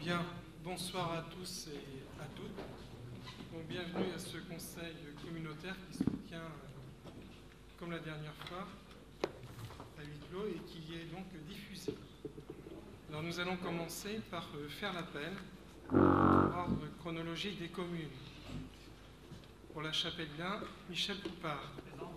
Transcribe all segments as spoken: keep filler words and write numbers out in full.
Bien, bonsoir à tous et à toutes. Donc, bienvenue à ce conseil communautaire qui se tient, euh, comme la dernière fois, à huis clos et qui est donc diffusé. Alors nous allons commencer par euh, faire l'appel au ordre chronologique des communes. Pour la Chapelle-Gain, Michel Poupard.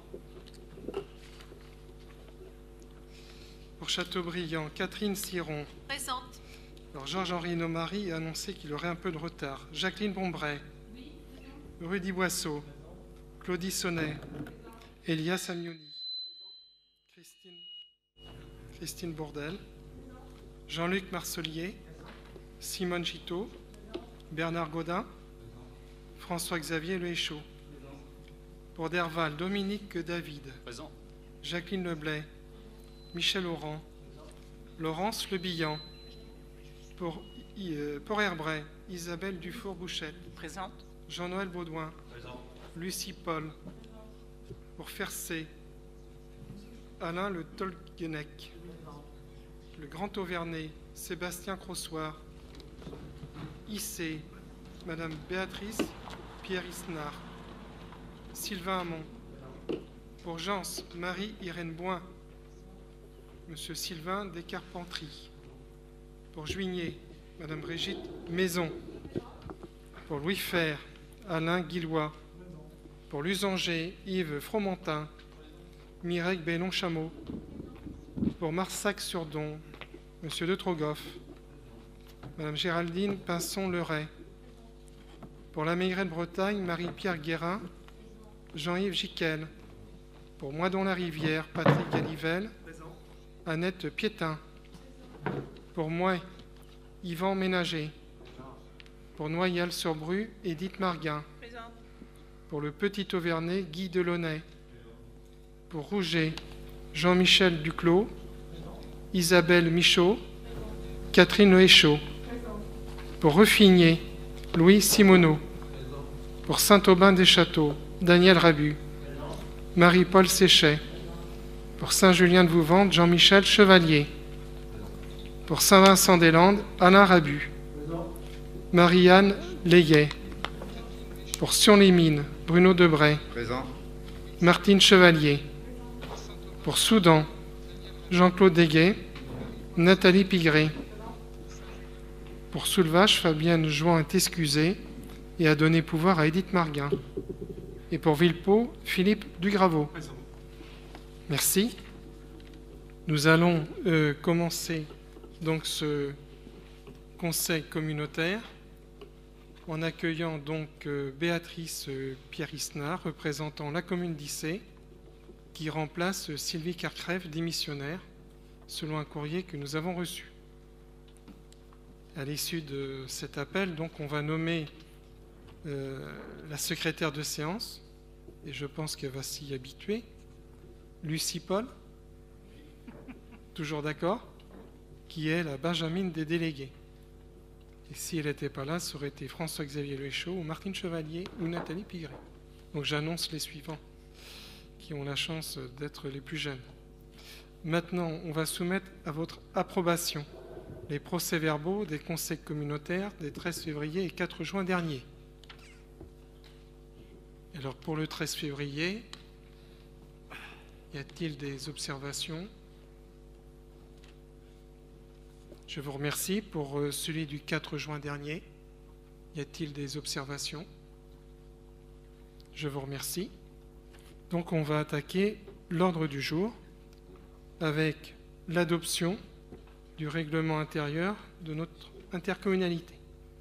Pour Châteaubriand, Catherine Siron. Présente. Alors Georges-Henri Nomary a annoncé qu'il aurait un peu de retard. Jacqueline Bombray. Oui. Rudy Boisseau. Claudie Sonnet. Elias Amioni. Christine, Christine Bourdel. Jean-Luc Marcelier. Simone Giteau. Bernard Gaudin. François-Xavier Le Héchaud. Pour Derval, Dominique David. Présent. Jacqueline Leblay. Michel Aurand. Laurence Le Billan. Pour, euh, pour Herbray, Isabelle Dufour-Bouchette. Présente. Jean-Noël Baudouin. Présent. Lucie Paul. Pour Fercé, Alain Le Tolguenec. Le Grand Auvernay, Sébastien Crossoir. Issé, Madame Béatrice Pierre Isnard. Sylvain Hamon. Pour Gence, Marie-Irène Boin. Monsieur Sylvain Descarpentries. Pour Juigné, Madame Brigitte Maison. Pour Louis Fer, Alain Guillois. Pour Lusanger, Yves Fromentin. Mireille Bellon-Chameau. Pour Marsac-sur-Don, Monsieur de Trogoff. Madame Géraldine Pinson-Leray. Pour la Maigret de Bretagne, Marie-Pierre Guérin. Jean-Yves Giquel. Pour Moidon-la-Rivière, Patrick Galivelle. Annette Piétin. Pour moi, Yvan Ménager. Pour Noyal-sur-Bru, Édith Marguin. Présente. Pour le Petit Auvernay, Guy Delaunay. Pour Rouget, Jean-Michel Duclos. Isabelle Michaud. Catherine Le Héchaud. Pour Refigné, Louis Simoneau. Pour Saint-Aubin-des-Châteaux, Daniel Rabu. Marie-Paul Séchet. Pour Saint-Julien-de-Vouvante, Jean-Michel Chevalier. Pour Saint-Vincent-des-Landes, Alain Rabu. Marie-Anne Léguet. Pour Sion-les-Mines, Bruno Debray. Présent. Martine Chevalier. Pour Soudan, Jean-Claude Deguet. Nathalie Pigré. Pour Soulvache, Fabienne Jouan est excusée et a donné pouvoir à Édith Marguin. Et pour Villepot, Philippe Dugraveau. Merci. Nous allons euh, commencer donc ce conseil communautaire en accueillant donc euh, Béatrice euh, Pierre-Isnard, représentant la commune d'Issé, qui remplace euh, Sylvie Carcrève, démissionnaire, selon un courrier que nous avons reçu. À l'issue de cet appel, donc, on va nommer euh, la secrétaire de séance, et je pense qu'elle va s'y habituer. Lucie Paul, toujours d'accord, qui est la Benjamine des délégués. Et si elle n'était pas là, ça aurait été François-Xavier Le Héchaud ou Martine Chevalier ou Nathalie Pigré. Donc j'annonce les suivants qui ont la chance d'être les plus jeunes. Maintenant, on va soumettre à votre approbation les procès-verbaux des conseils communautaires des treize février et quatre juin dernier. Alors pour le treize février, y a-t-il des observations? Je vous remercie. Pour celui du quatre juin dernier, y a-t-il des observations? Je vous remercie. Donc on va attaquer l'ordre du jour avec l'adoption du règlement intérieur de notre intercommunalité.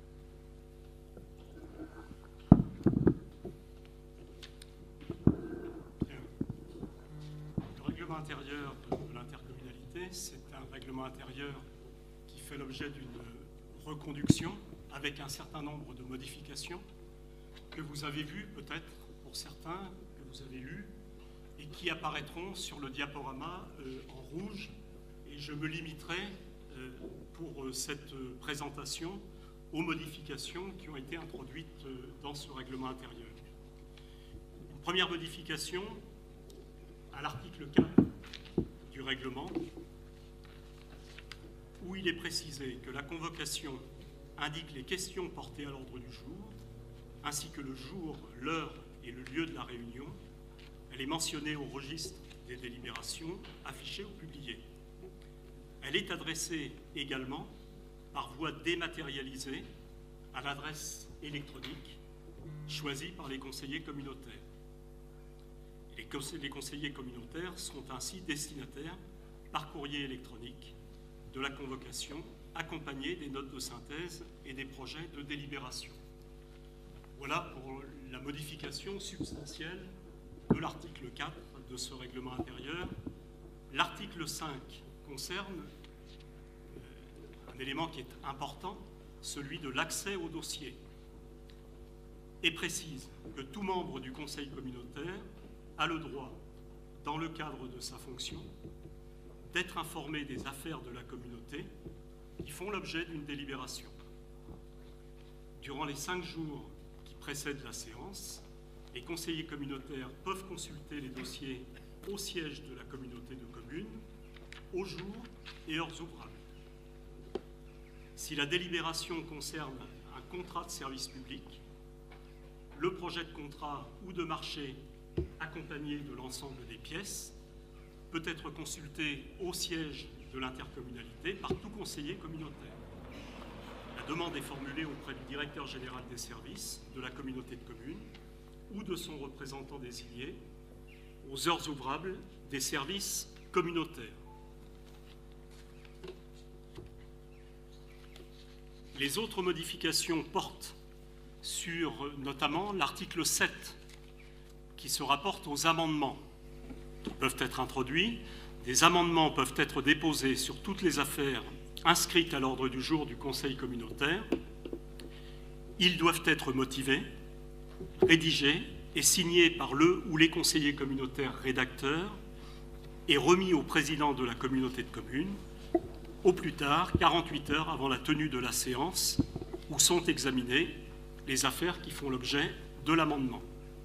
Le règlement intérieur de l'intercommunalité, c'est un règlement intérieur qui fait l'objet d'une reconduction avec un certain nombre de modifications que vous avez vues peut-être pour certains, que vous avez lues, et qui apparaîtront sur le diaporama euh, en rouge. Et je me limiterai euh, pour euh, cette euh, présentation aux modifications qui ont été introduites euh, dans ce règlement intérieur. Une première modification à l'article quatre du règlement, où il est précisé que la convocation indique les questions portées à l'ordre du jour, ainsi que le jour, l'heure et le lieu de la réunion. Elle est mentionnée au registre des délibérations, affichées ou publiées. Elle est adressée également par voie dématérialisée à l'adresse électronique choisie par les conseillers communautaires. Les, cons les conseillers communautaires seront ainsi destinataires par courrier électronique de la convocation, accompagnée des notes de synthèse et des projets de délibération. Voilà pour la modification substantielle de l'article quatre de ce règlement intérieur. L'article cinq concerne euh, un élément qui est important, celui de l'accès au dossier, et précise que tout membre du conseil communautaire a le droit, dans le cadre de sa fonction, d'être informé des affaires de la communauté qui font l'objet d'une délibération. Durant les cinq jours qui précèdent la séance, les conseillers communautaires peuvent consulter les dossiers au siège de la communauté de communes, aux jours et heures ouvrables. Si la délibération concerne un contrat de service public, le projet de contrat ou de marché accompagné de l'ensemble des pièces peut être consulté au siège de l'intercommunalité par tout conseiller communautaire. La demande est formulée auprès du directeur général des services de la communauté de communes ou de son représentant désigné aux heures ouvrables des services communautaires. Les autres modifications portent sur notamment l'article sept qui se rapporte aux amendements qui peuvent être introduits. Des amendements peuvent être déposés sur toutes les affaires inscrites à l'ordre du jour du Conseil communautaire. Ils doivent être motivés, rédigés et signés par le ou les conseillers communautaires rédacteurs et remis au président de la communauté de communes au plus tard quarante-huit heures avant la tenue de la séance où sont examinées les affaires qui font l'objet de l'amendement.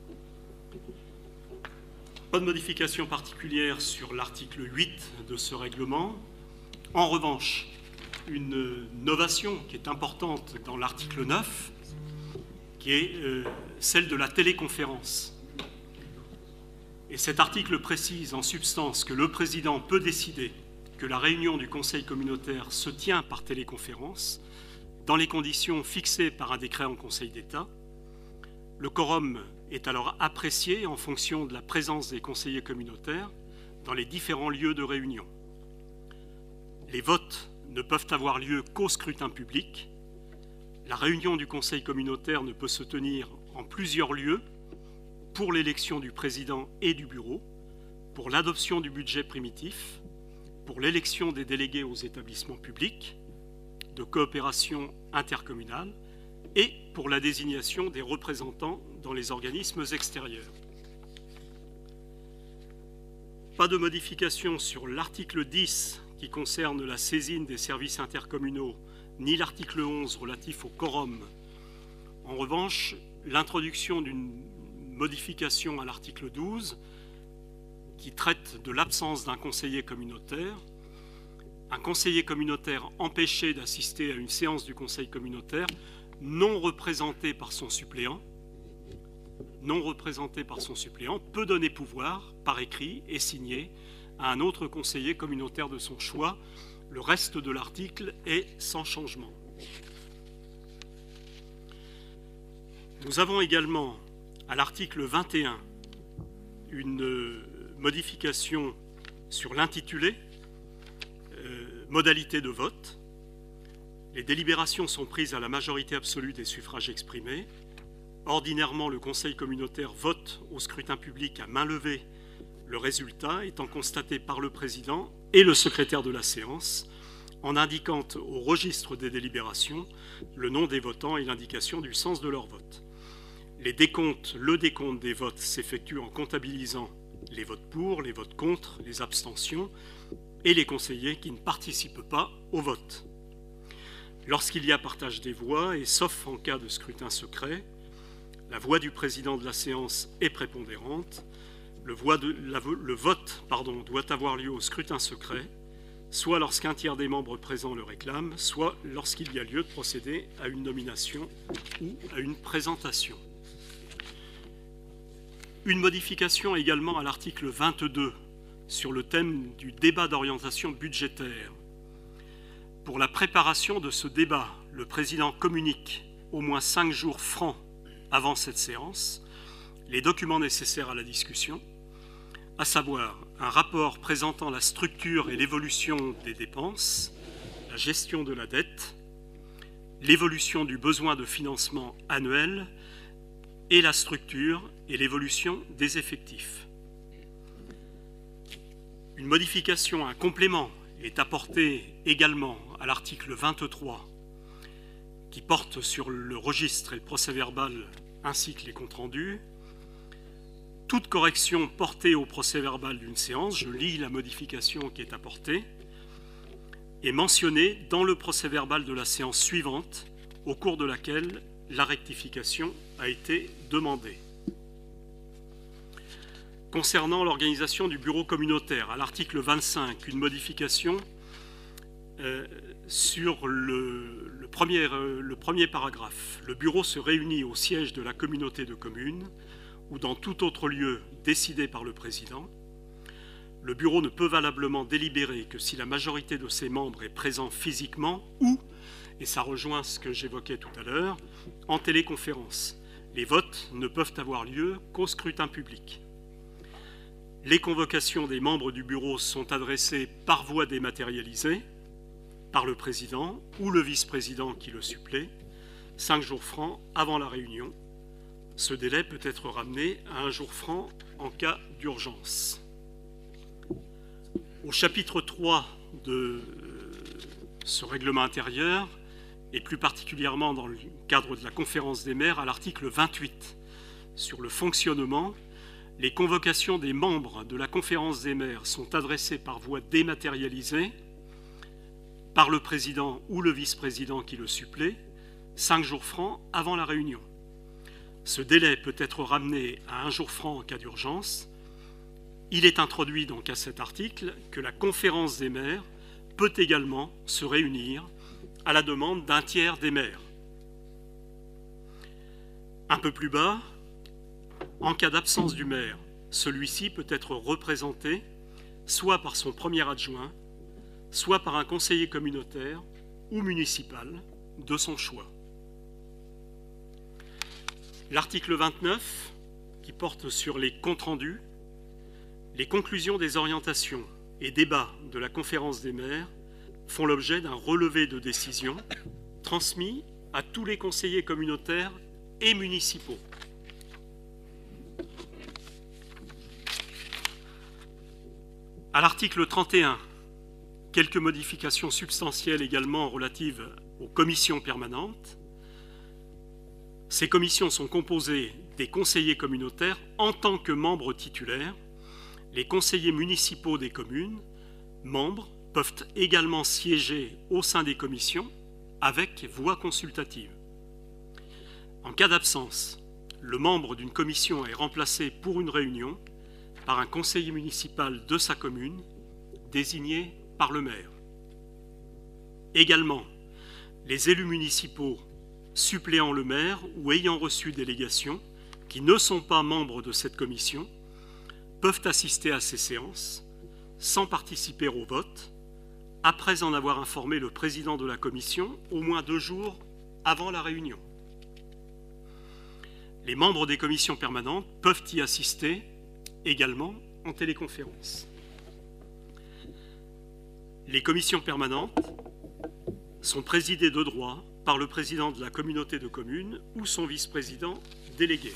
Pas de modification particulière sur l'article huit de ce règlement. En revanche, une novation qui est importante dans l'article neuf, qui est euh, celle de la téléconférence. Et cet article précise en substance que le président peut décider que la réunion du conseil communautaire se tient par téléconférence dans les conditions fixées par un décret en Conseil d'État. Le quorum est alors apprécié en fonction de la présence des conseillers communautaires dans les différents lieux de réunion. Les votes ne peuvent avoir lieu qu'au scrutin public. La réunion du conseil communautaire ne peut se tenir en plusieurs lieux pour l'élection du président et du bureau, pour l'adoption du budget primitif, pour l'élection des délégués aux établissements publics, de coopération intercommunale et pour la désignation des représentants dans les organismes extérieurs. Pas de modification sur l'article dix qui concerne la saisine des services intercommunaux, ni l'article onze relatif au quorum. En revanche, l'introduction d'une modification à l'article douze qui traite de l'absence d'un conseiller communautaire. Un conseiller communautaire empêché d'assister à une séance du conseil communautaire non représenté par son suppléant, non représenté par son suppléant peut donner pouvoir par écrit et signé à un autre conseiller communautaire de son choix. Le reste de l'article est sans changement. Nous avons également à l'article vingt et un une modification sur l'intitulé, euh, modalité de vote. Les délibérations sont prises à la majorité absolue des suffrages exprimés. Ordinairement, le conseil communautaire vote au scrutin public à main levée, le résultat étant constaté par le président et le secrétaire de la séance, en indiquant au registre des délibérations le nom des votants et l'indication du sens de leur vote. Les décomptes, le décompte des votes s'effectue en comptabilisant les votes pour, les votes contre, les abstentions et les conseillers qui ne participent pas au vote. Lorsqu'il y a partage des voix, et sauf en cas de scrutin secret, la voix du président de la séance est prépondérante. Le, voix de, la, le vote pardon, doit avoir lieu au scrutin secret, soit lorsqu'un tiers des membres présents le réclame, soit lorsqu'il y a lieu de procéder à une nomination ou à une présentation. Une modification également à l'article vingt-deux sur le thème du débat d'orientation budgétaire. Pour la préparation de ce débat, le président communique au moins cinq jours francs avant cette séance les documents nécessaires à la discussion, à savoir un rapport présentant la structure et l'évolution des dépenses, la gestion de la dette, l'évolution du besoin de financement annuel et la structure et l'évolution des effectifs. Une modification, un complément est apporté également à l'article vingt-trois qui porte sur le registre et le procès-verbal ainsi que les comptes rendus. Toute correction portée au procès-verbal d'une séance, je lis la modification qui est apportée, est mentionnée dans le procès-verbal de la séance suivante au cours de laquelle la rectification a été demandée. Concernant l'organisation du bureau communautaire, à l'article vingt-cinq, une modification euh, sur le, le, premier, euh, le premier paragraphe. Le bureau se réunit au siège de la communauté de communes ou dans tout autre lieu décidé par le président. Le bureau ne peut valablement délibérer que si la majorité de ses membres est présente physiquement ou, et ça rejoint ce que j'évoquais tout à l'heure, en téléconférence. Les votes ne peuvent avoir lieu qu'au scrutin public. Les convocations des membres du bureau sont adressées par voie dématérialisée par le président ou le vice-président qui le supplée, cinq jours francs avant la réunion. Ce délai peut être ramené à un jour franc en cas d'urgence. Au chapitre trois de ce règlement intérieur, et plus particulièrement dans le cadre de la conférence des maires, à l'article vingt-huit, sur le fonctionnement, les convocations des membres de la conférence des maires sont adressées par voie dématérialisée par le président ou le vice-président qui le supplée, cinq jours francs avant la réunion. Ce délai peut être ramené à un jour franc en cas d'urgence. Il est introduit donc à cet article que la conférence des maires peut également se réunir à la demande d'un tiers des maires. Un peu plus bas, en cas d'absence du maire, celui-ci peut être représenté soit par son premier adjoint, soit par un conseiller communautaire ou municipal de son choix. L'article vingt-neuf, qui porte sur les comptes rendus, les conclusions des orientations et débats de la conférence des maires font l'objet d'un relevé de décision transmis à tous les conseillers communautaires et municipaux. À l'article trente et un, quelques modifications substantielles également relatives aux commissions permanentes. Ces commissions sont composées des conseillers communautaires en tant que membres titulaires. Les conseillers municipaux des communes, membres, peuvent également siéger au sein des commissions avec voix consultative. En cas d'absence, le membre d'une commission est remplacé pour une réunion par un conseiller municipal de sa commune, désigné par le maire. Également, les élus municipaux suppléant le maire ou ayant reçu délégation, qui ne sont pas membres de cette commission, peuvent assister à ces séances sans participer au vote, après en avoir informé le président de la commission au moins deux jours avant la réunion. Les membres des commissions permanentes peuvent y assister également en téléconférence. Les commissions permanentes sont présidées de droit par le président de la communauté de communes ou son vice-président délégué.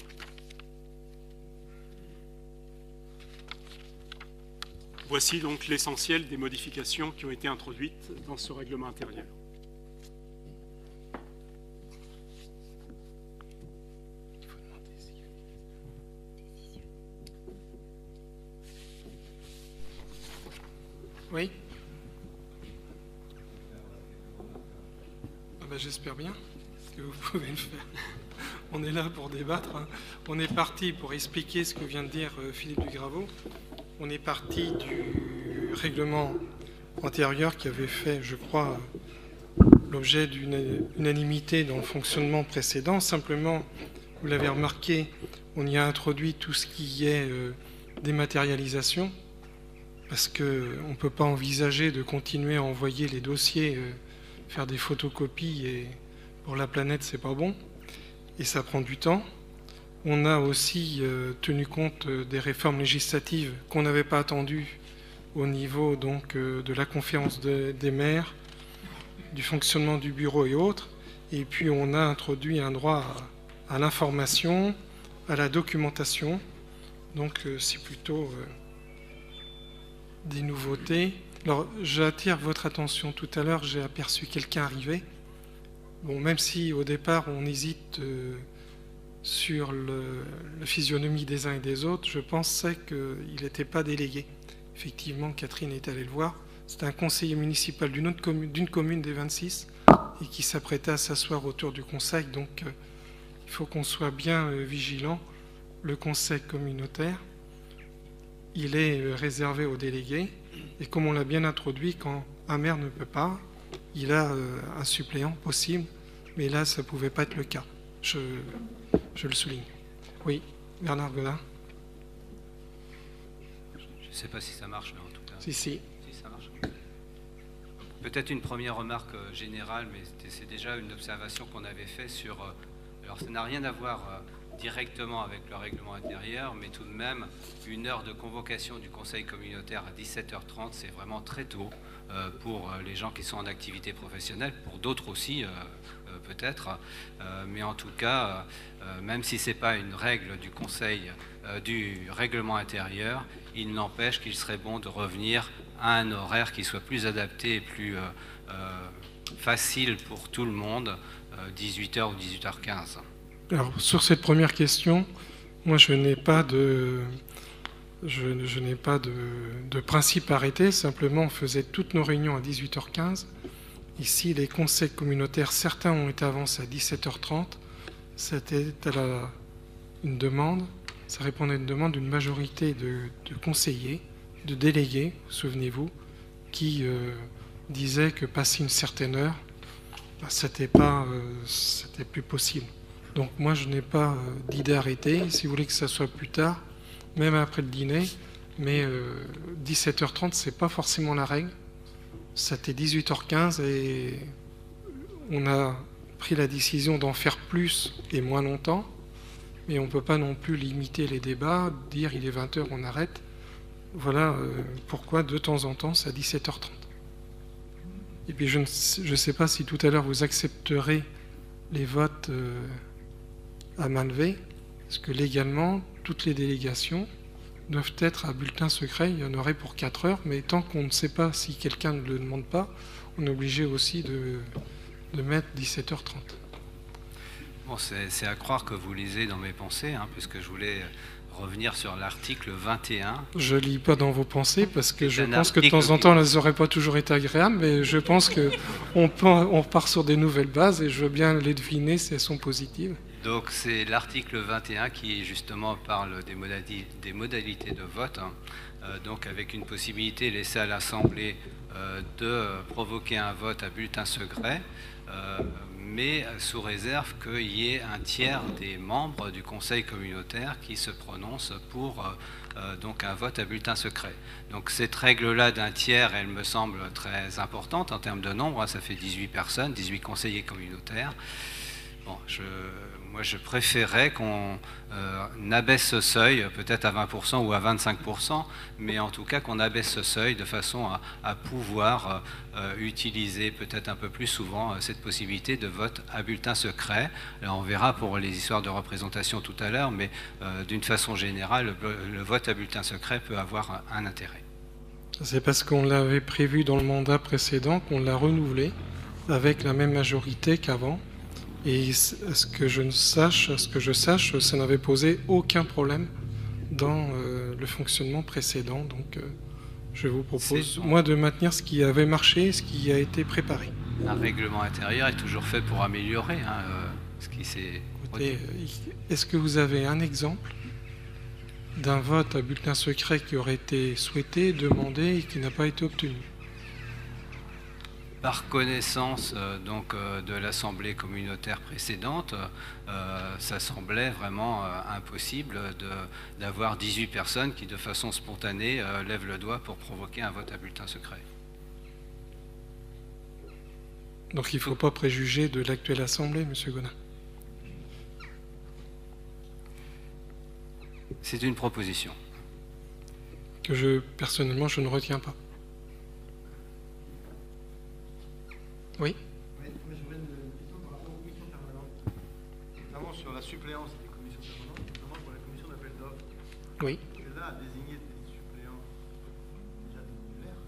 Voici donc l'essentiel des modifications qui ont été introduites dans ce règlement intérieur. Oui. Ah ben, j'espère bien que vous pouvez le faire. On est là pour débattre. Hein. On est parti pour expliquer ce que vient de dire Philippe Dugravaux. On est parti du règlement antérieur qui avait fait, je crois, l'objet d'une unanimité dans le fonctionnement précédent. Simplement, vous l'avez remarqué, on y a introduit tout ce qui est euh, dématérialisation, parce qu'on ne peut pas envisager de continuer à envoyer les dossiers, euh, faire des photocopies, et pour la planète, c'est pas bon, et ça prend du temps. On a aussi euh, tenu compte euh, des réformes législatives qu'on n'avait pas attendues au niveau donc, euh, de la conférence de, des maires, du fonctionnement du bureau et autres. Et puis on a introduit un droit à, à l'information, à la documentation. Donc euh, c'est plutôt euh, des nouveautés. Alors j'attire votre attention, tout à l'heure j'ai aperçu quelqu'un arriver. Bon, même si au départ on hésite euh, sur le, la physionomie des uns et des autres, je pensais qu'il n'était pas délégué. Effectivement, Catherine est allée le voir. C'est un conseiller municipal d'une autre commune, d'une commune des vingt-six et qui s'apprêtait à s'asseoir autour du conseil. Donc euh, il faut qu'on soit bien euh, vigilant. Le conseil communautaire, il est euh, réservé aux délégués. Et comme on l'a bien introduit, quand un maire ne peut pas, il a euh, un suppléant possible. Mais là, ça ne pouvait pas être le cas. Je, je le souligne. Oui, Bernard Godin. Je ne sais pas si ça marche, mais en tout cas... Si, si. Si, ça marche. Peut-être une première remarque euh, générale, mais c'est déjà une observation qu'on avait faite sur... Euh, alors, ça n'a rien à voir euh, directement avec le règlement intérieur, mais tout de même, une heure de convocation du conseil communautaire à dix-sept heures trente, c'est vraiment très tôt euh, pour euh, les gens qui sont en activité professionnelle, pour d'autres aussi, euh, euh, peut-être. Euh, mais en tout cas, euh, même si ce n'est pas une règle du conseil euh, du règlement intérieur, il n'empêche qu'il serait bon de revenir à un horaire qui soit plus adapté et plus euh, euh, facile pour tout le monde, euh, dix-huit heures ou dix-huit heures quinze. Alors, sur cette première question, moi, je n'ai pas de, je, je n'ai pas de, de principe arrêté. Simplement, on faisait toutes nos réunions à dix-huit heures quinze. Ici, les conseils communautaires, certains ont été avancés à dix-sept heures trente. C'était à la, une demande. Ça répondait à une demande d'une majorité de, de conseillers, de délégués, souvenez-vous, qui euh, disaient que passer une certaine heure, bah, c'était pas, euh, c'était plus possible. Donc moi, je n'ai pas euh, d'idée arrêtée. Si vous voulez que ça soit plus tard, même après le dîner, mais euh, dix-sept heures trente, c'est pas forcément la règle. C'était dix-huit heures quinze et on a pris la décision d'en faire plus et moins longtemps. Mais on ne peut pas non plus limiter les débats, dire il est vingt heures, on arrête. Voilà euh, pourquoi de temps en temps c'est à dix-sept heures trente. Et puis je ne sais pas si tout à l'heure vous accepterez les votes euh, à main levée, parce que légalement, toutes les délégations doivent être à bulletin secret. Il y en aurait pour quatre heures, mais tant qu'on ne sait pas si quelqu'un ne le demande pas, on est obligé aussi de, de mettre dix-sept heures trente. Bon, c'est à croire que vous lisez dans mes pensées, hein, puisque je voulais revenir sur l'article vingt et un. Je ne lis pas dans vos pensées, parce que je pense que de temps en temps, elles n'auraient pas toujours été agréables, mais je pense qu'on on part sur des nouvelles bases, et je veux bien les deviner si elles sont positives. Donc c'est l'article vingt et un qui justement parle des modalités, des modalités de vote, hein, euh, donc avec une possibilité laissée à l'Assemblée euh, de provoquer un vote à bulletin secret, euh, mais sous réserve qu'il y ait un tiers des membres du conseil communautaire qui se prononcent pour euh, donc un vote à bulletin secret. Donc cette règle-là d'un tiers, elle me semble très importante en termes de nombre, hein, ça fait dix-huit personnes, dix-huit conseillers communautaires. Bon, je, moi, je préférais qu'on euh, abaisse ce seuil, peut-être à vingt pour cent ou à vingt-cinq pour cent, mais en tout cas qu'on abaisse ce seuil de façon à, à pouvoir euh, utiliser peut-être un peu plus souvent euh, cette possibilité de vote à bulletin secret. Alors, on verra pour les histoires de représentation tout à l'heure, mais euh, d'une façon générale, le, le vote à bulletin secret peut avoir un, un intérêt. C'est parce qu'on l'avait prévu dans le mandat précédent qu'on l'a renouvelé avec la même majorité qu'avant. Et à ce que je ne sache, à ce que je sache, ça n'avait posé aucun problème dans euh, le fonctionnement précédent. Donc, euh, je vous propose, moi, de maintenir ce qui avait marché, ce qui a été préparé. Un règlement intérieur est toujours fait pour améliorer hein, euh, ce qui s'est... Est-ce que vous avez un exemple d'un vote à bulletin secret qui aurait été souhaité, demandé et qui n'a pas été obtenu? par connaissance euh, donc, euh, de l'Assemblée communautaire précédente, euh, ça semblait vraiment euh, impossible d'avoir dix-huit personnes qui, de façon spontanée, euh, lèvent le doigt pour provoquer un vote à bulletin secret. Donc il ne faut pas préjuger de l'actuelle Assemblée, M. Godin. C'est une proposition. Que je, personnellement, je ne retiens pas. Oui. Oui, mais je voudrais une question par rapport aux commissions permanentes, notamment sur la suppléance des commissions permanentes, notamment pour la commission d'appel d'offres. Oui. Celle-là a désigné des suppléants déjà titulaires.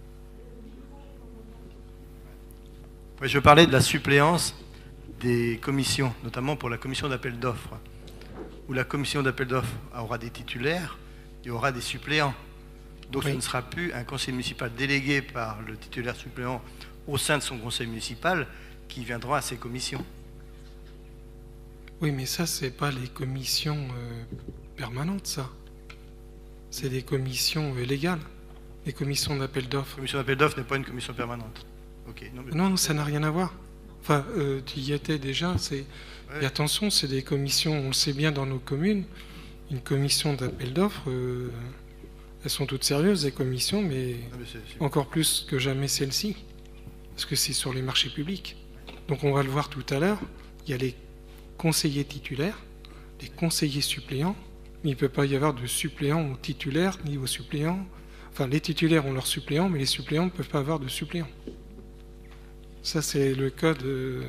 Oui, je parlais de la suppléance des commissions, notamment pour la commission d'appel d'offres, où la commission d'appel d'offres aura des titulaires et aura des suppléants. Donc oui. Ce ne sera plus un conseil municipal délégué par le titulaire suppléant au sein de son conseil municipal qui viendra à ces commissions. Oui, mais ça, c'est pas les commissions euh, permanentes, ça. C'est des commissions euh, légales, les commissions d'appel d'offres. La commission d'appel d'offres n'est pas une commission permanente. Okay. Non, mais... non, ça n'a rien à voir. Enfin, euh, tu y étais déjà. C'est... Ouais. Et attention, c'est des commissions, on le sait bien dans nos communes, une commission d'appel d'offres, euh, elles sont toutes sérieuses, les commissions, mais, ah, mais c'est, c'est... encore plus que jamais celle-ci. Parce que c'est sur les marchés publics. Donc on va le voir tout à l'heure, il y a les conseillers titulaires, les conseillers suppléants, mais il ne peut pas y avoir de suppléants aux titulaires ni aux suppléants. Enfin, les titulaires ont leurs suppléants, mais les suppléants ne peuvent pas avoir de suppléants. Ça, c'est le code, de...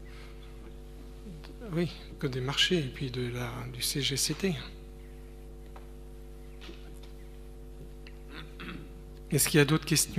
oui, code des marchés et puis de la... du C G C T. Est-ce qu'il y a d'autres questions ?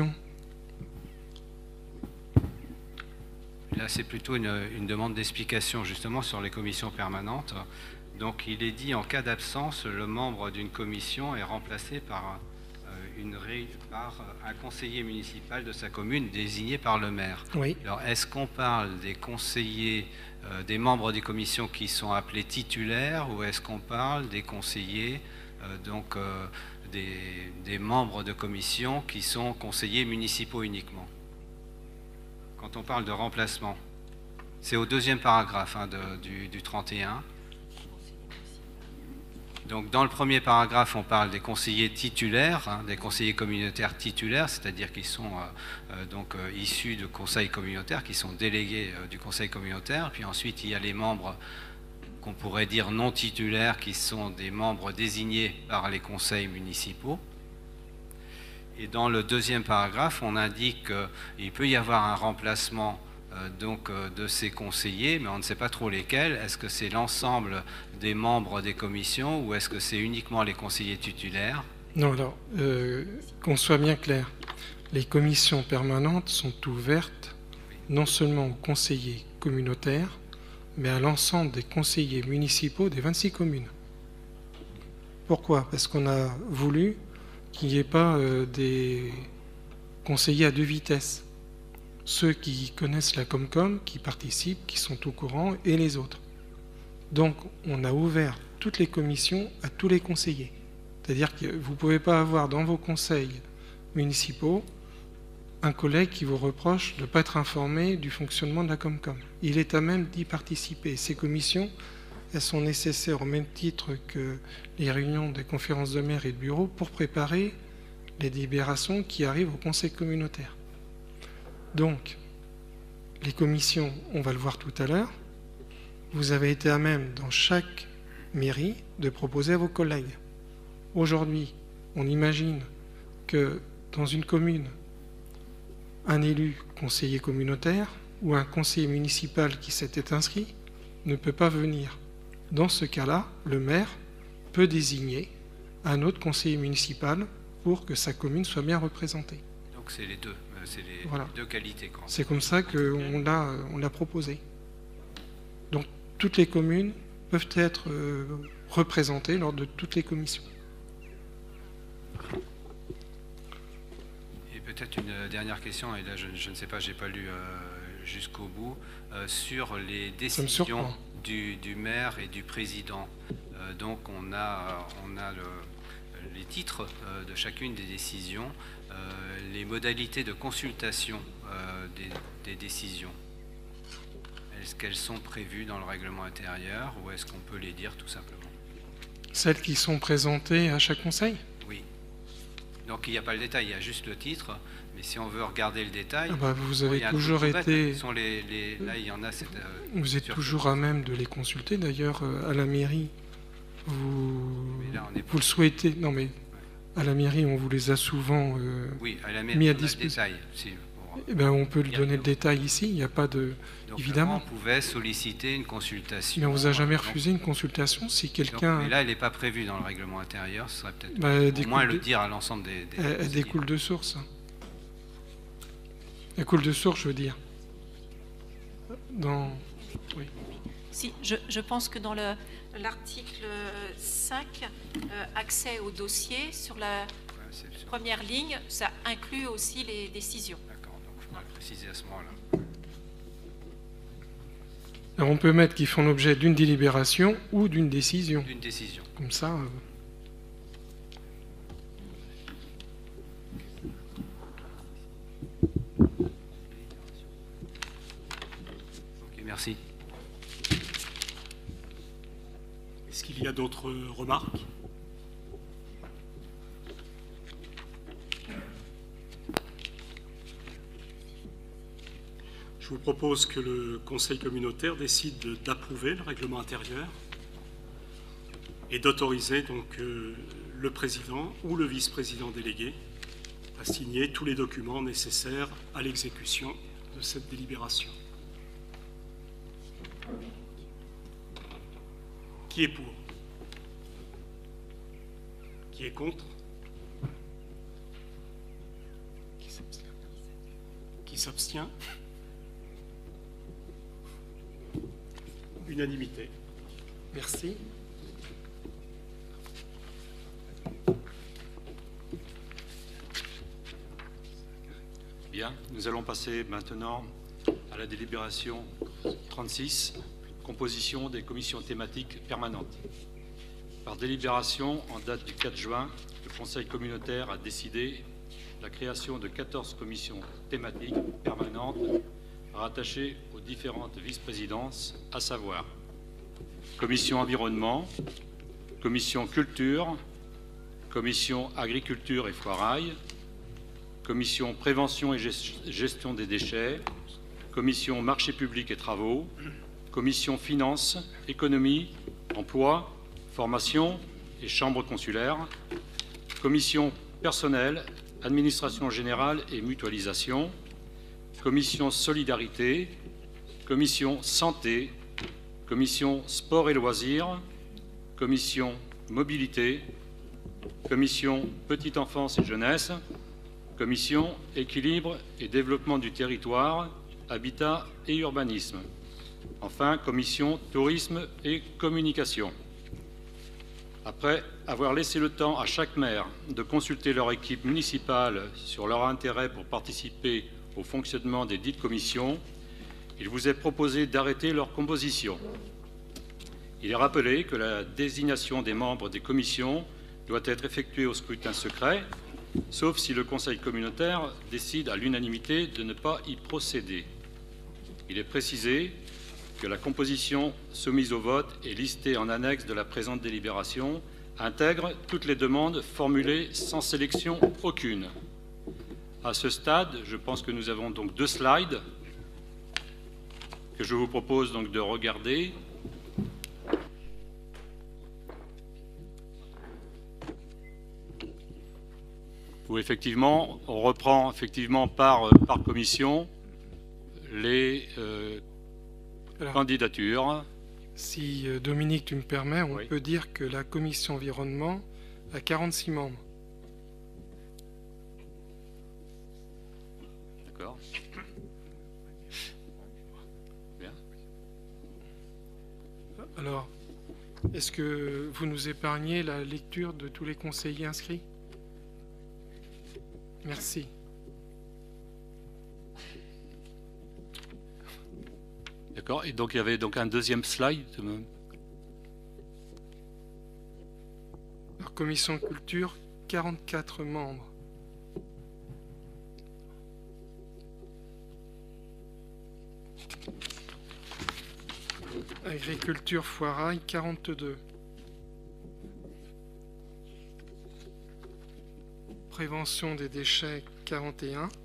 Là, c'est plutôt une, une demande d'explication justement sur les commissions permanentes. Donc, il est dit en cas d'absence, le membre d'une commission est remplacé par, euh, une, par un conseiller municipal de sa commune désigné par le maire. Oui. Alors, est-ce qu'on parle des conseillers, euh, des membres des commissions qui sont appelés titulaires, ou est-ce qu'on parle des conseillers, euh, donc euh, des, des membres de commission qui sont conseillers municipaux uniquement ? Quand on parle de remplacement, c'est au deuxième paragraphe hein, de, du, du trente et un. Donc dans le premier paragraphe, on parle des conseillers titulaires, hein, des conseillers communautaires titulaires, c'est-à-dire qui sont euh, euh, donc euh, issus de conseils communautaires, qui sont délégués euh, du conseil communautaire. Puis ensuite, il y a les membres qu'on pourrait dire non titulaires, qui sont des membres désignés par les conseils municipaux. Et dans le deuxième paragraphe, on indique qu'il peut y avoir un remplacement euh, donc, euh, de ces conseillers, mais on ne sait pas trop lesquels. Est-ce que c'est l'ensemble des membres des commissions ou est-ce que c'est uniquement les conseillers titulaires ? Non, alors, euh, qu'on soit bien clair, les commissions permanentes sont ouvertes non seulement aux conseillers communautaires, mais à l'ensemble des conseillers municipaux des vingt-six communes. Pourquoi ? Parce qu'on a voulu qu'il n'y ait pas euh, des conseillers à deux vitesses. Ceux qui connaissent la Comcom, qui participent, qui sont au courant, et les autres. Donc, on a ouvert toutes les commissions à tous les conseillers. C'est-à-dire que vous ne pouvez pas avoir dans vos conseils municipaux un collègue qui vous reproche de ne pas être informé du fonctionnement de la Comcom. Il est à même d'y participer. Ces commissions, elles sont nécessaires au même titre que les réunions des conférences de maires et de bureaux pour préparer les délibérations qui arrivent au conseil communautaire. Donc, les commissions, on va le voir tout à l'heure, vous avez été à même dans chaque mairie de proposer à vos collègues. Aujourd'hui, on imagine que dans une commune, un élu conseiller communautaire ou un conseiller municipal qui s'était inscrit ne peut pas venir. Dans ce cas-là, le maire peut désigner un autre conseiller municipal pour que sa commune soit bien représentée. Donc c'est les deux, c'est les voilà. deux qualités. Quand c'est comme ça qu'on l'a, on l'a proposé. Donc toutes les communes peuvent être euh, représentées lors de toutes les commissions. Et peut-être une dernière question, et là je, je ne sais pas, je n'ai pas lu euh, jusqu'au bout, euh, sur les décisions Du, du maire et du président. Euh, donc on a, on a le, les titres euh, de chacune des décisions, euh, les modalités de consultation euh, des, des décisions. Est-ce qu'elles sont prévues dans le règlement intérieur ou est-ce qu'on peut les dire tout simplement? Celles qui sont présentées à chaque conseil? Oui. Donc il n'y a pas le détail, il y a juste le titre. Mais si on veut regarder le détail, ah bah, vous avez il y a un toujours truc tout bête, été. hein. Sont les, les... Là, il y en a. Cette, euh, vous êtes toujours à même de les consulter. D'ailleurs, euh, à la mairie, vous, Mais là, on est vous le souhaitez. Non, mais à la mairie, on vous les a souvent euh, oui, à la mairie, mis à on a le disposition. détail. Si, pour... Eh ben, on peut lui Il y a- donner le détail ici. Il n'y a pas de. Donc, Évidemment. avant, on pouvait solliciter une consultation. Mais on vous a jamais Donc, refusé une consultation si donc, quelqu'un. mais là, elle n'est pas prévue dans le règlement intérieur. Ce serait peut-être Bah, elle au découle moins de- le dire à l'ensemble des. des Elle, elle découle de source. Elle coule de source, je veux dire. Dans. Oui. Si, je, je pense que dans le- l'article cinq, euh, accès au dossier, sur la Ouais, c'est sûr. première ligne, ça inclut aussi les décisions. D'accord, donc je pourrais préciser à ce moment-là. Alors on peut mettre qu'ils font l'objet d'une délibération ou d'une décision. Une décision. Comme ça. euh, Ok, merci. Est-ce qu'il y a d'autres remarques? Je vous propose que le Conseil communautaire décide de- d'approuver le règlement intérieur et d'autoriser donc euh, le président ou le vice-président délégué à signer tous les documents nécessaires à l'exécution de cette délibération. Qui est pour? Qui est contre? Qui s'abstient? Unanimité. Merci. Bien, nous allons passer maintenant à la délibération trente-six, composition des commissions thématiques permanentes. Par délibération, en date du quatre juin, le Conseil communautaire a décidé la création de quatorze commissions thématiques permanentes rattachées aux différentes vice-présidences, à savoir commission environnement, commission culture, commission agriculture et foirail, commission prévention et gestion des déchets, commission marché public et travaux, commission finances, économie, emploi, formation et chambre consulaire, commission personnel, administration générale et mutualisation, commission solidarité, commission santé, commission sport et loisirs, commission mobilité, commission petite enfance et jeunesse, commission équilibre et développement du territoire, habitat et urbanisme. Enfin, commission tourisme et communication. Après avoir laissé le temps à chaque maire de consulter leur équipe municipale sur leur intérêt pour participer au fonctionnement des dites commissions, il vous est proposé d'arrêter leur composition. Il est rappelé que la désignation des membres des commissions doit être effectuée au scrutin secret, sauf si le Conseil communautaire décide à l'unanimité de ne pas y procéder. Il est précisé que la composition soumise au vote et listée en annexe de la présente délibération intègre toutes les demandes formulées sans sélection aucune. À ce stade, je pense que nous avons donc deux slides que je vous propose donc de regarder. Où effectivement, on reprend effectivement par, par commission les euh, Alors, candidatures. si euh, Dominique, tu me permets, on Oui. peut dire que la commission environnement a quarante-six membres. D'accord. Bien. Alors, est-ce que vous nous épargnez la lecture de tous les conseillers inscrits? Merci. D'accord. Et donc il y avait donc un deuxième slide. Alors, commission culture, quarante-quatre membres. Agriculture foirail, quarante-deux. Prévention des déchets, quarante et un.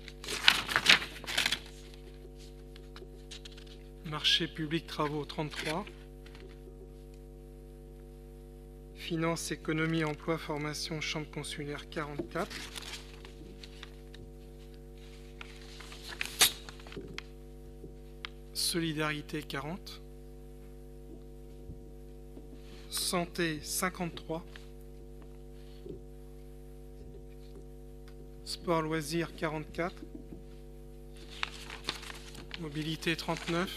Marché public travaux, trente-trois. Finance, économie, emploi, formation, chambre consulaire, quarante-quatre. Solidarité, quarante. Santé, cinquante-trois. Sport, loisirs, quarante-quatre. Mobilité, trente-neuf.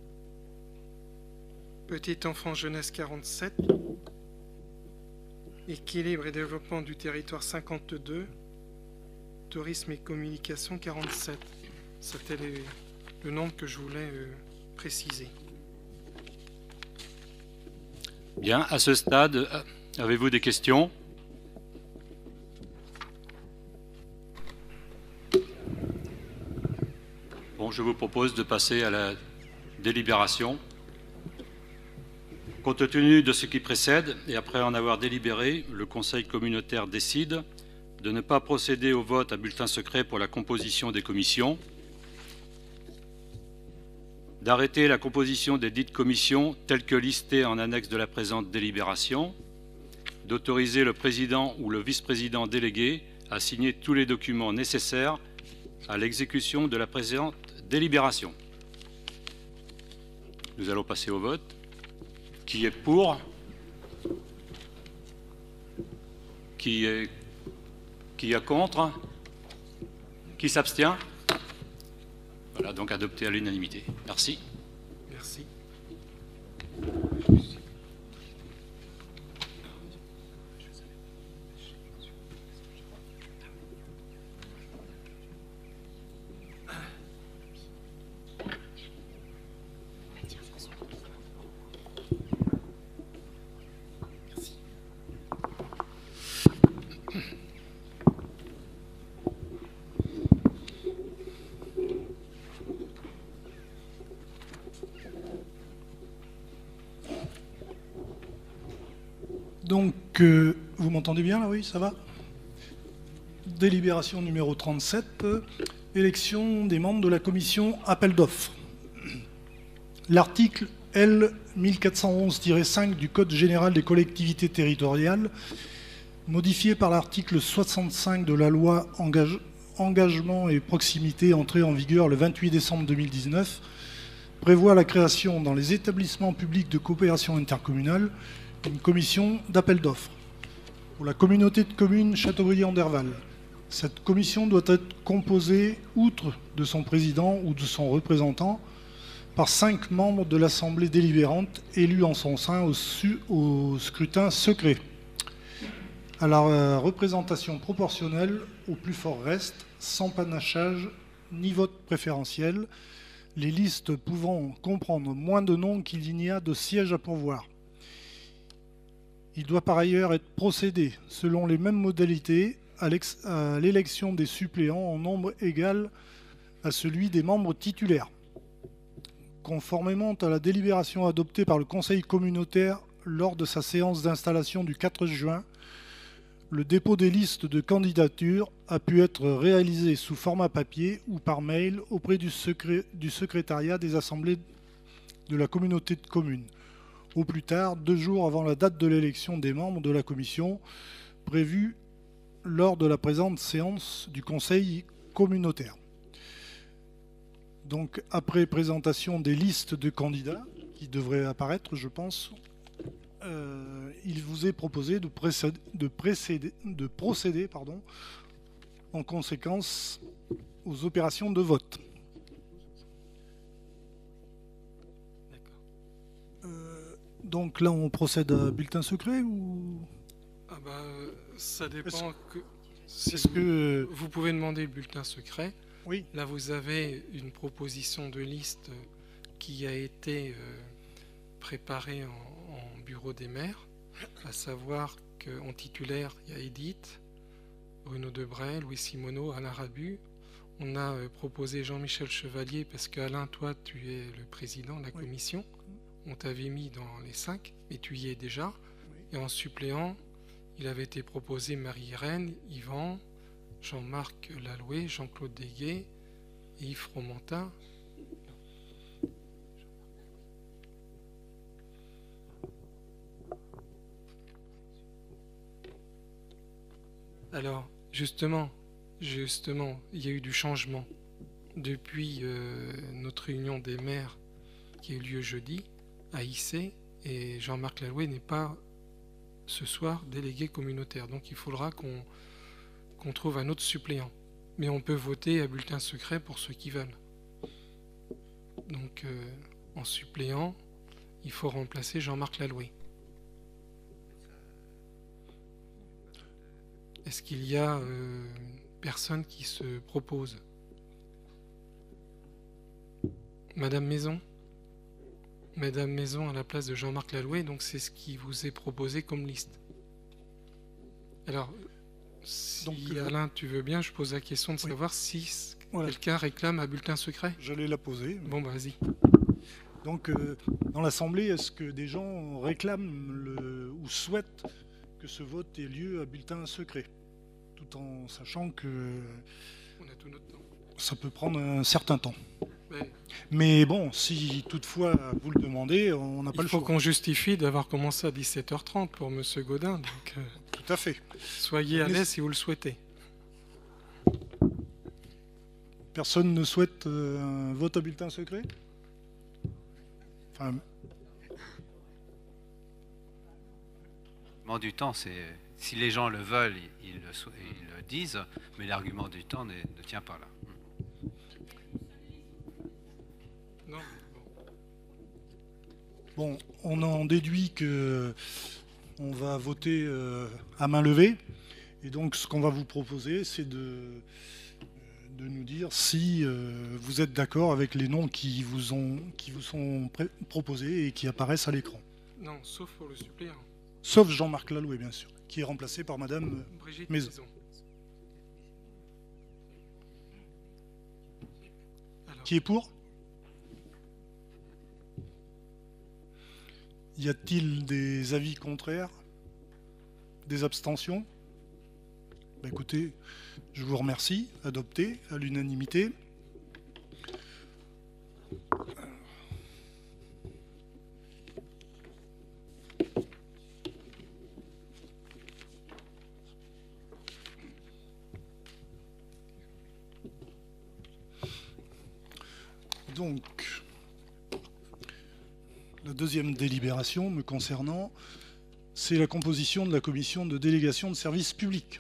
Petite enfant, jeunesse, quarante-sept. Équilibre et développement du territoire, cinquante-deux. Tourisme et communication, quarante-sept. C'était les, le nombre que je voulais euh, préciser. Bien, à ce stade, avez-vous des questions? Bon, je vous propose de passer à la délibération. Compte tenu de ce qui précède, et après en avoir délibéré, le Conseil communautaire décide de ne pas procéder au vote à bulletin secret pour la composition des commissions, d'arrêter la composition des dites commissions telles que listées en annexe de la présente délibération, d'autoriser le président ou le vice-président délégué à signer tous les documents nécessaires à l'exécution de la présente délibération. Nous allons passer au vote. Qui est pour? Qui est, qui est contre? Qui s'abstient? Voilà, donc adopté à l'unanimité. Merci. Merci. Donc, euh, vous m'entendez bien là? Oui, ça va? Délibération numéro trente-sept, euh, élection des membres de la commission appel d'offres. L'article L mille quatre cent onze tiret cinq du Code général des collectivités territoriales, modifié par l'article soixante-cinq de la loi Engage- Engagement et proximité entrée en vigueur le vingt-huit décembre deux mille dix-neuf, prévoit la création dans les établissements publics de coopération intercommunale une commission d'appel d'offres pour la communauté de communes Châteaubriand-Derval. Cette commission doit être composée, outre de son président ou de son représentant, par cinq membres de l'Assemblée délibérante élus en son sein au, su- au scrutin secret, à la représentation proportionnelle au plus fort reste, sans panachage ni vote préférentiel, les listes pouvant comprendre moins de noms qu'il n'y a de sièges à pourvoir. Il doit par ailleurs être procédé, selon les mêmes modalités, à l'élection des suppléants en nombre égal à celui des membres titulaires. Conformément à la délibération adoptée par le Conseil communautaire lors de sa séance d'installation du quatre juin, le dépôt des listes de candidatures a pu être réalisé sous format papier ou par mail auprès du, secré- du secrétariat des assemblées de la communauté de communes, au plus tard deux jours avant la date de l'élection des membres de la commission prévue lors de la présente séance du Conseil communautaire. Donc, après présentation des listes de candidats, qui devraient apparaître, je pense, euh, il vous est proposé de, précéder, de, précéder, de procéder pardon, en conséquence aux opérations de vote. Euh, donc là, on procède à bulletin secret ou... Ah bah, ça dépend. Est-ce- Que, si Est-ce vous, que... vous pouvez demander le bulletin secret. Oui. Là, vous avez une proposition de liste qui a été euh, préparée en, en bureau des maires, à savoir que euh, en titulaire, il y a Edith, Bruno Debray, Louis Simoneau, Alain Rabu. On a euh, proposé Jean-Michel Chevalier parce qu'Alain, toi, tu es le président de la Oui. commission. On t'avait mis dans les cinq, mais tu y es déjà. Oui. Et en suppléant, il avait été proposé Marie-Irène, Yvan, Jean-Marc Laloué, Jean-Claude Deguet et Yves Fromentin. Alors, justement, justement, il y a eu du changement depuis euh, notre réunion des maires qui a eu lieu jeudi à I C, et Jean-Marc Laloué n'est pas ce soir délégué communautaire. Donc il faudra qu'on qu'on trouve un autre suppléant. Mais on peut voter à bulletin secret pour ceux qui veulent. Donc euh, en suppléant, il faut remplacer Jean-Marc Laloué. Est-ce qu'il y a euh, personne qui se propose? Madame Maison? Madame Maison à la place de Jean-Marc Laloué, donc c'est ce qui vous est proposé comme liste. Alors, si Donc, Alain, tu veux bien, je pose la question de oui. savoir si Voilà. quelqu'un réclame un bulletin secret. J'allais la poser. Bon, bah vas-y. Donc, euh, dans l'Assemblée, est-ce que des gens réclament le, ou souhaitent que ce vote ait lieu à bulletin secret, tout en sachant que On a tout notre temps. ça peut prendre un certain temps. Mais Mais bon, si toutefois vous le demandez, on n'a pas il le faut choix. qu'on justifie d'avoir commencé à dix-sept heures trente pour Monsieur Gaudin, donc euh, Tout à fait. soyez à l'aise si vous le souhaitez. Personne ne souhaite euh, un vote à bulletin secret? Enfin, L'argument du temps, c'est si les gens le veulent, ils, ils le, sou- ils le disent, mais l'argument du temps n'est- ne tient pas là. Non, bon. bon, on en déduit que on va voter euh, à main levée. Et donc, ce qu'on va vous proposer, c'est de, de nous dire si euh, vous êtes d'accord avec les noms qui vous, ont, qui vous sont pré- proposés et qui apparaissent à l'écran. Non, sauf pour le suppléant. Sauf Jean-Marc Laloué, bien sûr, qui est remplacé par Madame. Brigitte Maison. Maison. Alors, Qui est pour? Y a-t-il des avis contraires? Des abstentions? Bah écoutez, je vous remercie. Adopté à l'unanimité. Donc, la deuxième délibération me concernant, c'est la composition de la commission de délégation de services publics.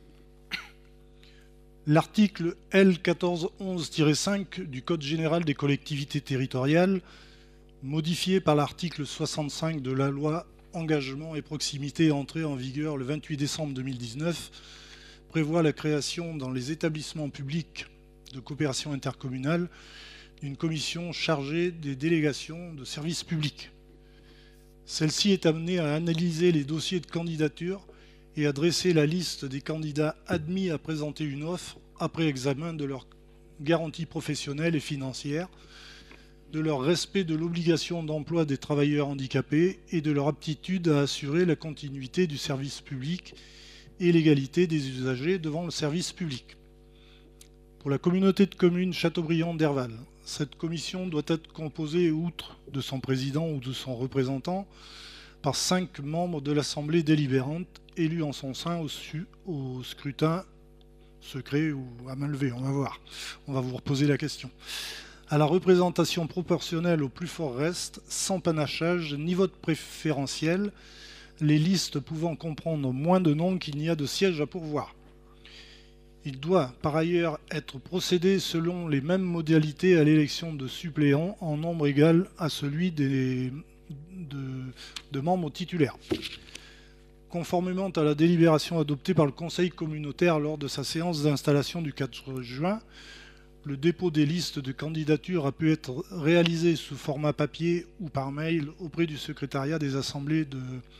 L'article L quatorze onze tiret cinq du Code général des collectivités territoriales, modifié par l'article soixante-cinq de la loi Engagement et proximité entrée en vigueur le vingt-huit décembre deux mille dix-neuf, prévoit la création dans les établissements publics de coopération intercommunale d'une commission chargée des délégations de services publics. Celle-ci est amenée à analyser les dossiers de candidature et à dresser la liste des candidats admis à présenter une offre après examen de leur garantie professionnelle et financière, de leur respect de l'obligation d'emploi des travailleurs handicapés et de leur aptitude à assurer la continuité du service public et l'égalité des usagers devant le service public. Pour la communauté de communes Châteaubriand-Derval, cette commission doit être composée, outre de son président ou de son représentant, par cinq membres de l'Assemblée délibérante élus en son sein au, su- au scrutin secret ou à main levée. On va voir. On va vous reposer la question. À la représentation proportionnelle au plus fort reste, sans panachage ni vote préférentiel, les listes pouvant comprendre moins de noms qu'il n'y a de sièges à pourvoir. Il doit par ailleurs être procédé selon les mêmes modalités à l'élection de suppléants en nombre égal à celui des, de, de membres titulaires. Conformément à la délibération adoptée par le Conseil communautaire lors de sa séance d'installation du quatre juin, le dépôt des listes de candidatures a pu être réalisé sous format papier ou par mail auprès du secrétariat des assemblées de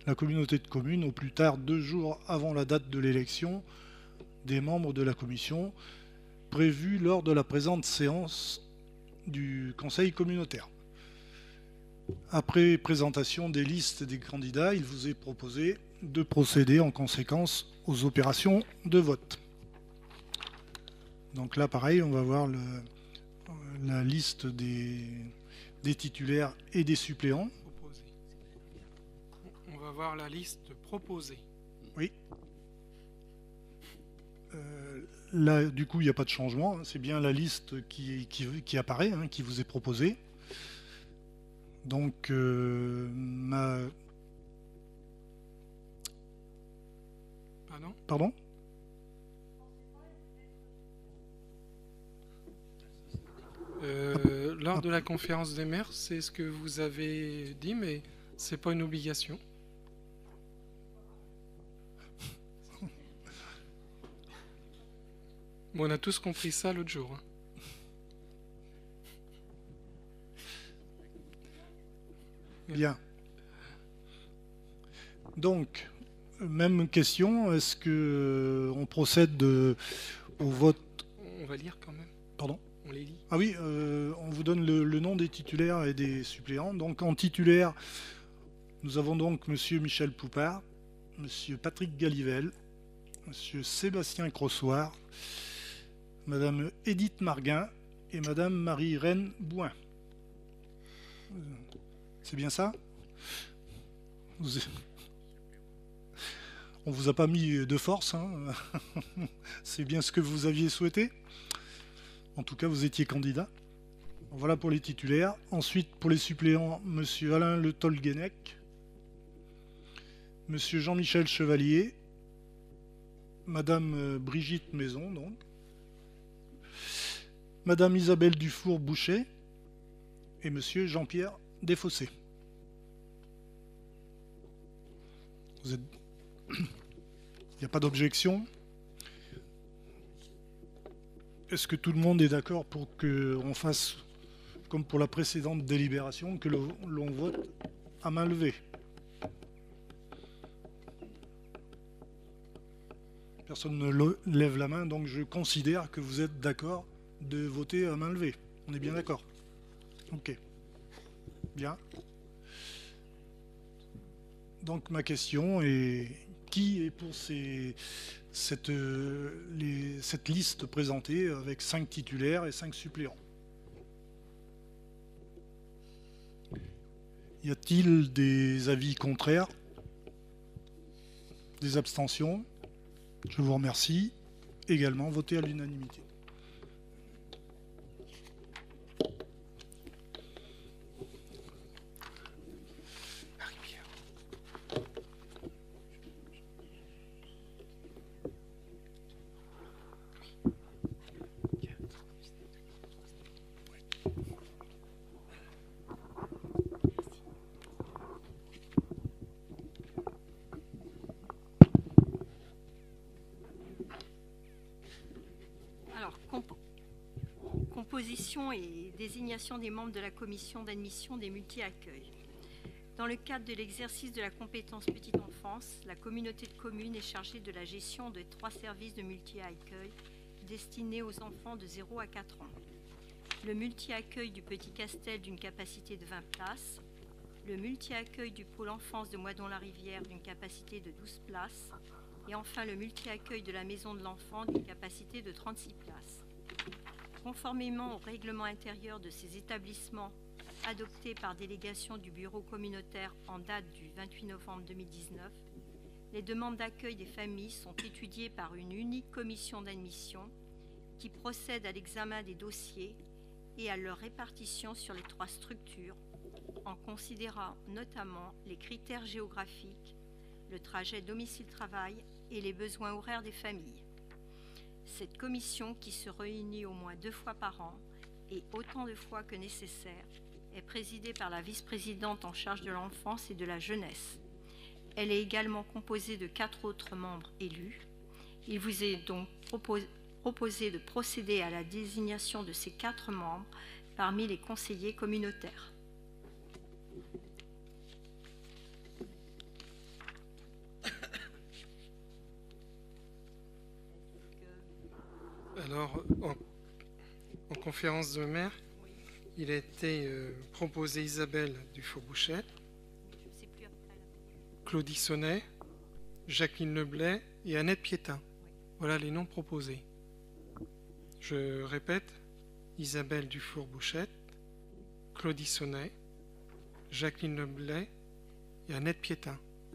la communauté de communes au plus tard deux jours avant la date de l'élection des membres de la commission prévue lors de la présente séance du conseil communautaire. Après présentation des listes des candidats, il vous est proposé de procéder en conséquence aux opérations de vote. Donc là, pareil, on va voir le, la liste des, des titulaires et des suppléants. Proposé. On va voir la liste proposée. Oui. Euh, là, du coup, il n'y a pas de changement. Hein. C'est bien la liste qui, qui, qui apparaît, hein, qui vous est proposée. Donc, euh, ma... Pardon ? Pardon ? Euh, lors de la conférence des maires, c'est ce que vous avez dit, mais c'est pas une obligation. Bon, on a tous compris ça l'autre jour. Hein. Bien. Donc, même question, est-ce que on procède de, au vote? On va lire quand même. Pardon? On les lit. Ah oui, euh, on vous donne le, le nom des titulaires et des suppléants. Donc en titulaire, nous avons donc Monsieur Michel Poupard, Monsieur Patrick Galivel, Monsieur Sébastien Crossoir, Madame Edith Marguin et Madame Marie-Reine Bouin. C'est bien ça? Vous... On vous a pas mis de force, hein. C'est bien ce que vous aviez souhaité. En tout cas, vous étiez candidat. Voilà pour les titulaires. Ensuite, pour les suppléants, Monsieur Alain Le Tolguenec, Monsieur Jean-Michel Chevalier, Madame Brigitte Maison, donc, Madame Isabelle Dufour-Boucher et Monsieur Jean-Pierre Desfossés. Vous êtes... Il n'y a pas d'objection. Est-ce que tout le monde est d'accord pour qu'on fasse, comme pour la précédente délibération, que l'on vote à main levée? Personne ne lève la main, donc je considère que vous êtes d'accord de voter à main levée. On est bien d'accord? Ok. Bien. Donc ma question est, qui est pour ces, cette, les, cette liste présentée avec cinq titulaires et cinq suppléants? Y a-t-il des avis contraires? Des abstentions? Je vous remercie. Également, votez à l'unanimité. Composition et désignation des membres de la commission d'admission des multi-accueils. Dans le cadre de l'exercice de la compétence petite enfance, la communauté de communes est chargée de la gestion de trois services de multi-accueil destinés aux enfants de zéro à quatre ans. Le multi-accueil du Petit Castel d'une capacité de vingt places, le multi-accueil du pôle enfance de Moidon-la-Rivière d'une capacité de douze places et enfin le multi-accueil de la maison de l'enfant d'une capacité de trente-six places. Conformément au règlement intérieur de ces établissements adopté par délégation du bureau communautaire en date du vingt-huit novembre deux mille dix-neuf, les demandes d'accueil des familles sont étudiées par une unique commission d'admission qui procède à l'examen des dossiers et à leur répartition sur les trois structures en considérant notamment les critères géographiques, le trajet domicile-travail et les besoins horaires des familles. Cette commission, qui se réunit au moins deux fois par an et autant de fois que nécessaire, est présidée par la vice-présidente en charge de l'enfance et de la jeunesse. Elle est également composée de quatre autres membres élus. Il vous est donc proposé, proposé de procéder à la désignation de ces quatre membres parmi les conseillers communautaires. Alors, en, en conférence de maire, il a été euh, proposé Isabelle Dufour-Bouchette, Je sais plus après. Claudie Sonnet, Jacqueline Leblay et Annette Piétin. Voilà les noms proposés. Je répète, Isabelle Dufour-Bouchette, Claudie Sonnet, Jacqueline Leblay et Annette Piétin.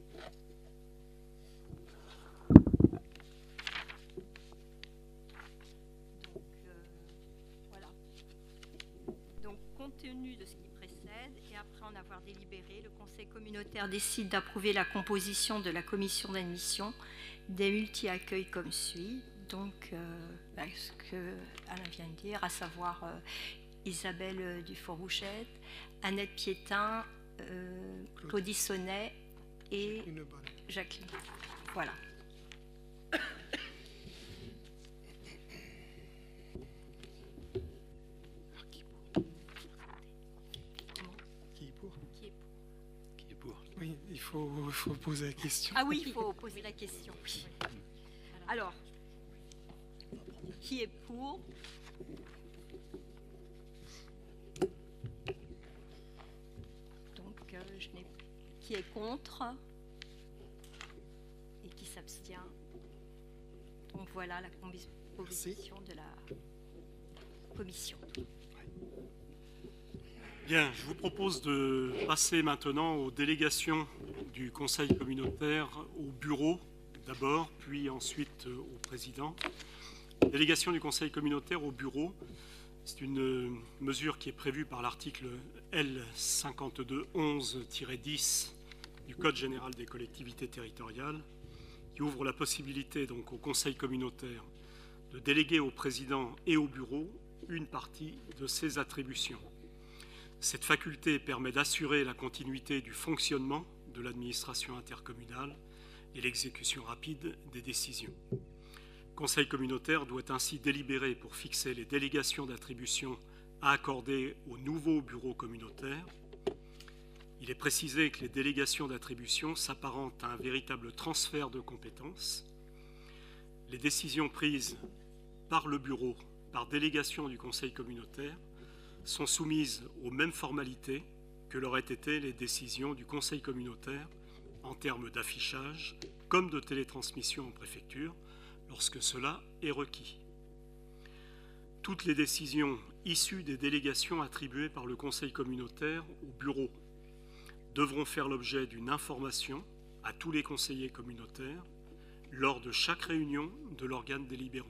Donc, euh, voilà. Donc, compte tenu de ce qui précède, et après en avoir délibéré, le Conseil communautaire décide d'approuver la composition de la commission d'admission des multi-accueils comme suit. Donc, euh, ben, ce que Alain vient de dire, à savoir euh, Isabelle Dufour-Bouchette, Annette Piétin, euh, Claudie Sonnet et Une bonne. Jacqueline. Voilà. Qui est pour? Qui est pour? Qui est pour? Oui, il faut, il faut poser la question. Ah oui, il faut poser la question. Oui. Alors, qui est pour? Donc, euh, je n'ai qui est contre et qui s'abstient. Donc voilà la composition de la commission. Bien, je vous propose de passer maintenant aux délégations du Conseil communautaire au bureau d'abord, puis ensuite au président. Délégation du Conseil communautaire au bureau, c'est une mesure qui est prévue par l'article L cinquante-deux onze tiret dix du Code général des collectivités territoriales, qui ouvre la possibilité donc au Conseil communautaire de déléguer au président et au bureau une partie de ses attributions. Cette faculté permet d'assurer la continuité du fonctionnement de l'administration intercommunale et l'exécution rapide des décisions. Le Conseil communautaire doit ainsi délibérer pour fixer les délégations d'attribution à accorder au nouveau bureau communautaire. Il est précisé que les délégations d'attribution s'apparentent à un véritable transfert de compétences. Les décisions prises par le bureau, par délégation du Conseil communautaire, sont soumises aux mêmes formalités que l'auraient été les décisions du Conseil communautaire en termes d'affichage comme de télétransmission en préfecture, lorsque cela est requis. Toutes les décisions issues des délégations attribuées par le Conseil communautaire au bureau devront faire l'objet d'une information à tous les conseillers communautaires lors de chaque réunion de l'organe délibérant,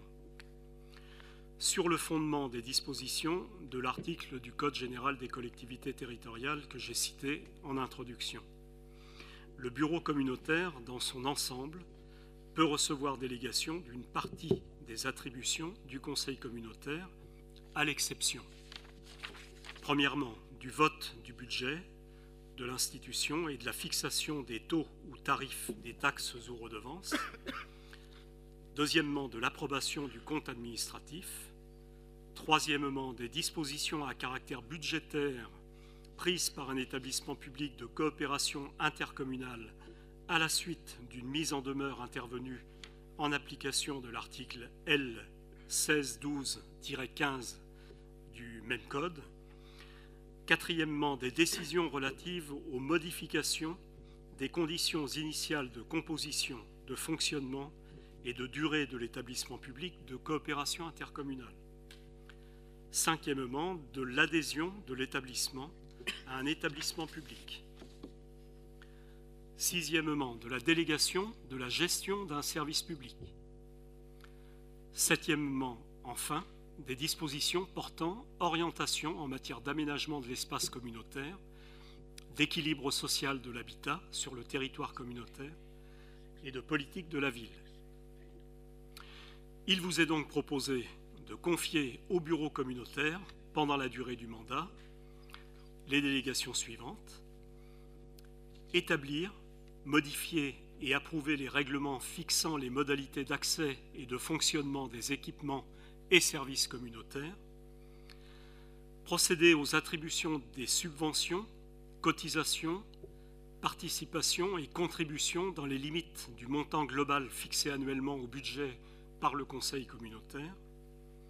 sur le fondement des dispositions de l'article du Code général des collectivités territoriales que j'ai cité en introduction. Le bureau communautaire, dans son ensemble, peut recevoir délégation d'une partie des attributions du Conseil communautaire, à l'exception, premièrement, du vote du budget de l'institution et de la fixation des taux ou tarifs des taxes ou redevances, deuxièmement, de l'approbation du compte administratif, troisièmement, des dispositions à caractère budgétaire prises par un établissement public de coopération intercommunale à la suite d'une mise en demeure intervenue en application de l'article L seize douze tiret quinze du même code. Quatrièmement, des décisions relatives aux modifications des conditions initiales de composition, de fonctionnement et de durée de l'établissement public de coopération intercommunale. Cinquièmement, de l'adhésion de l'établissement à un établissement public. Sixièmement, de la délégation de la gestion d'un service public. Septièmement, enfin, des dispositions portant orientation en matière d'aménagement de l'espace communautaire, d'équilibre social de l'habitat sur le territoire communautaire et de politique de la ville. Il vous est donc proposé de confier au bureau communautaire, pendant la durée du mandat, les délégations suivantes: établir, modifier et approuver les règlements fixant les modalités d'accès et de fonctionnement des équipements et services communautaires, procéder aux attributions des subventions, cotisations, participations et contributions dans les limites du montant global fixé annuellement au budget par le Conseil communautaire,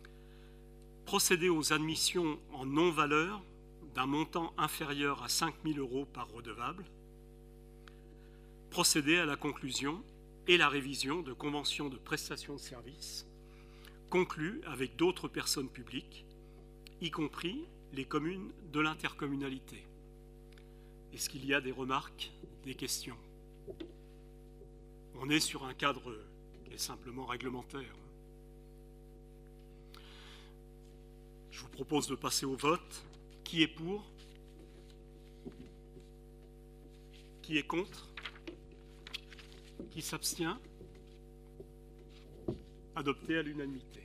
procéder aux admissions en non-valeur d'un montant inférieur à cinq mille euros par redevable, procéder à la conclusion et la révision de conventions de prestation de services conclues avec d'autres personnes publiques, y compris les communes de l'intercommunalité. Est-ce qu'il y a des remarques, des questions? On est sur un cadre qui est simplement réglementaire. Je vous propose de passer au vote. Qui est pour? Qui est contre? Qui s'abstient? Adopté à l'unanimité.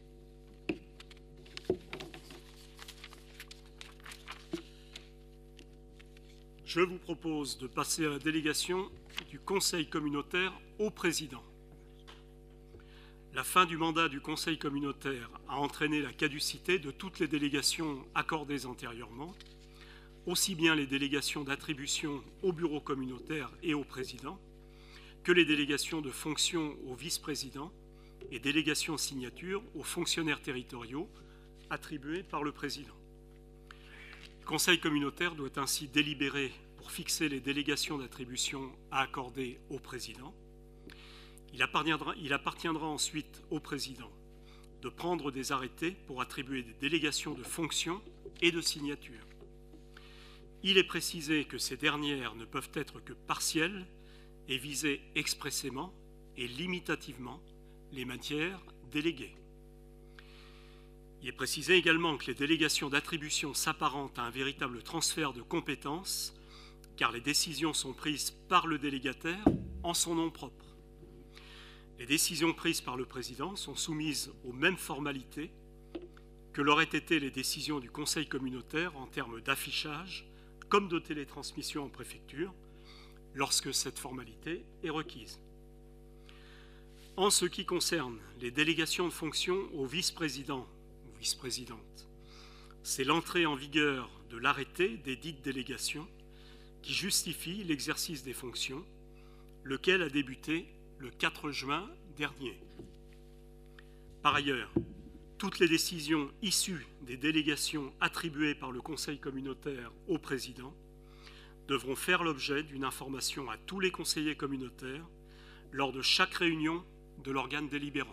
Je vous propose de passer à la délégation du Conseil communautaire au président. La fin du mandat du Conseil communautaire a entraîné la caducité de toutes les délégations accordées antérieurement, aussi bien les délégations d'attribution au bureau communautaire et au président, que les délégations de fonction au vice-président et délégations signature aux fonctionnaires territoriaux attribuées par le président. Le Conseil communautaire doit ainsi délibérer pour fixer les délégations d'attribution à accorder au président. Il appartiendra, il appartiendra ensuite au président de prendre des arrêtés pour attribuer des délégations de fonction et de signature. Il est précisé que ces dernières ne peuvent être que partielles et viser expressément et limitativement les matières déléguées. Il est précisé également que les délégations d'attribution s'apparentent à un véritable transfert de compétences, car les décisions sont prises par le délégataire en son nom propre. Les décisions prises par le président sont soumises aux mêmes formalités que l'auraient été les décisions du Conseil communautaire en termes d'affichage comme de télétransmission en préfecture, lorsque cette formalité est requise. En ce qui concerne les délégations de fonction au vice-président ou vice-présidente, c'est l'entrée en vigueur de l'arrêté des dites délégations qui justifie l'exercice des fonctions, lequel a débuté le quatre juin dernier. Par ailleurs, toutes les décisions issues des délégations attribuées par le Conseil communautaire au président devront faire l'objet d'une information à tous les conseillers communautaires lors de chaque réunion de l'organe délibérant.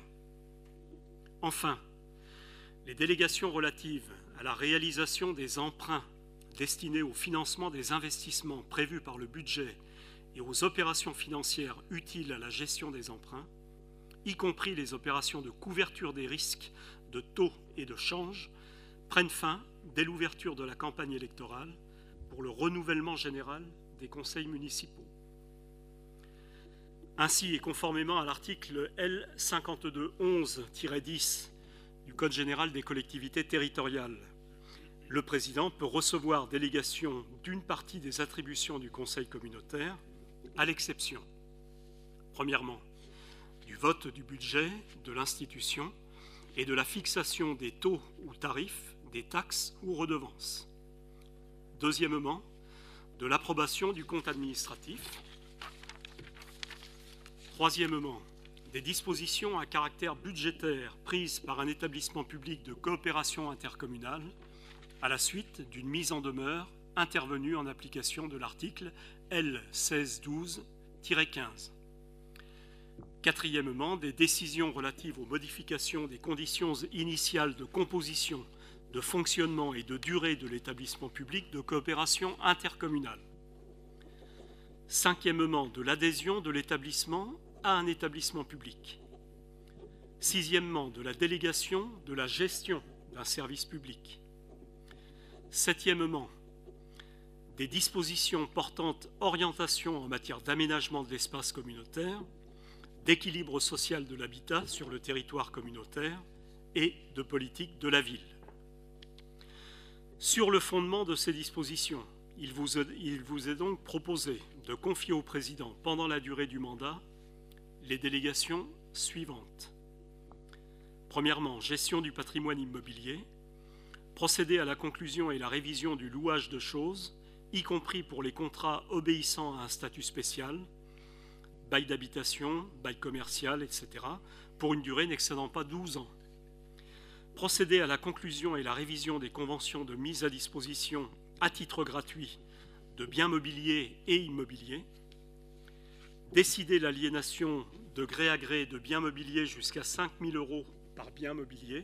Enfin, les délégations relatives à la réalisation des emprunts destinés au financement des investissements prévus par le budget et aux opérations financières utiles à la gestion des emprunts, y compris les opérations de couverture des risques de taux et de change, prennent fin dès l'ouverture de la campagne électorale pour le renouvellement général des conseils municipaux. Ainsi, et conformément à l'article L cinquante-deux onze tiret dix du Code général des collectivités territoriales, le président peut recevoir délégation d'une partie des attributions du Conseil communautaire, à l'exception, premièrement, du vote du budget de l'institution et de la fixation des taux ou tarifs, des taxes ou redevances. Deuxièmement, de l'approbation du compte administratif. Troisièmement, des dispositions à caractère budgétaire prises par un établissement public de coopération intercommunale à la suite d'une mise en demeure intervenue en application de l'article L seize douze tiret quinze. Quatrièmement, des décisions relatives aux modifications des conditions initiales de composition, de fonctionnement et de durée de l'établissement public de coopération intercommunale. Cinquièmement, de l'adhésion de l'établissement à un établissement public. Sixièmement, de la délégation de la gestion d'un service public. Septièmement, des dispositions portant orientation en matière d'aménagement de l'espace communautaire, d'équilibre social de l'habitat sur le territoire communautaire et de politique de la ville. Sur le fondement de ces dispositions, il vous, est, il vous est donc proposé de confier au président, pendant la durée du mandat, les délégations suivantes. Premièrement, gestion du patrimoine immobilier, procéder à la conclusion et la révision du louage de choses, y compris pour les contrats obéissant à un statut spécial, bail d'habitation, bail commercial, et cetera, pour une durée n'excédant pas douze ans. Procéder à la conclusion et la révision des conventions de mise à disposition à titre gratuit de biens mobiliers et immobiliers. Décider l'aliénation de gré à gré de biens mobiliers jusqu'à cinq mille euros par bien mobilier.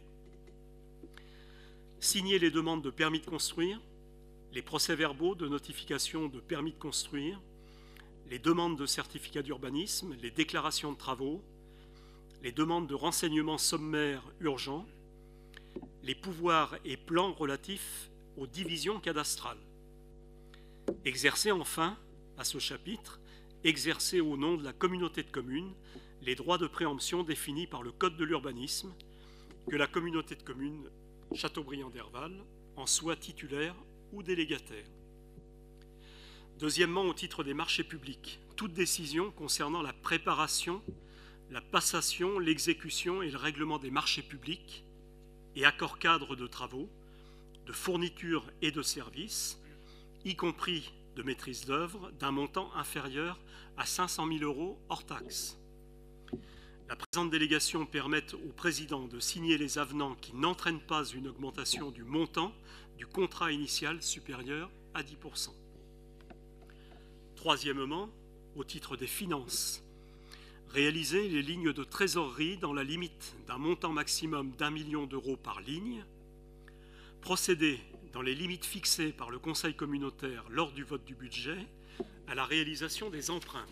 Signer les demandes de permis de construire, les procès-verbaux de notification de permis de construire, les demandes de certificat d'urbanisme, les déclarations de travaux, les demandes de renseignements sommaires urgents, les pouvoirs et plans relatifs aux divisions cadastrales. Exercer enfin, à ce chapitre, exercer au nom de la communauté de communes les droits de préemption définis par le Code de l'urbanisme, que la communauté de communes Châteaubriand-Derval en soit titulaire ou délégataire. Deuxièmement, au titre des marchés publics, toute décision concernant la préparation, la passation, l'exécution et le règlement des marchés publics et accords cadres de travaux, de fournitures et de services, y compris de maîtrise d'œuvre, d'un montant inférieur à cinq cent mille euros hors taxes. La présente délégation permet au président de signer les avenants qui n'entraînent pas une augmentation du montant du contrat initial supérieur à dix pour cent. Troisièmement, au titre des finances, réaliser les lignes de trésorerie dans la limite d'un montant maximum d'un million d'euros par ligne, procéder, dans les limites fixées par le Conseil communautaire lors du vote du budget, à la réalisation des emprunts.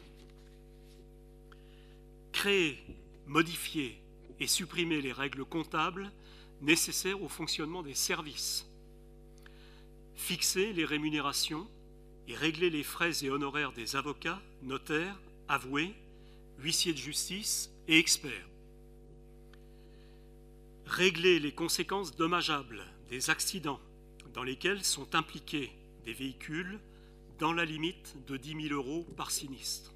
Créer, modifier et supprimer les règles comptables nécessaires au fonctionnement des services. Fixer les rémunérations et régler les frais et honoraires des avocats, notaires, avoués, huissiers de justice et experts. Régler les conséquences dommageables des accidents dans lesquels sont impliqués des véhicules dans la limite de dix mille euros par sinistre.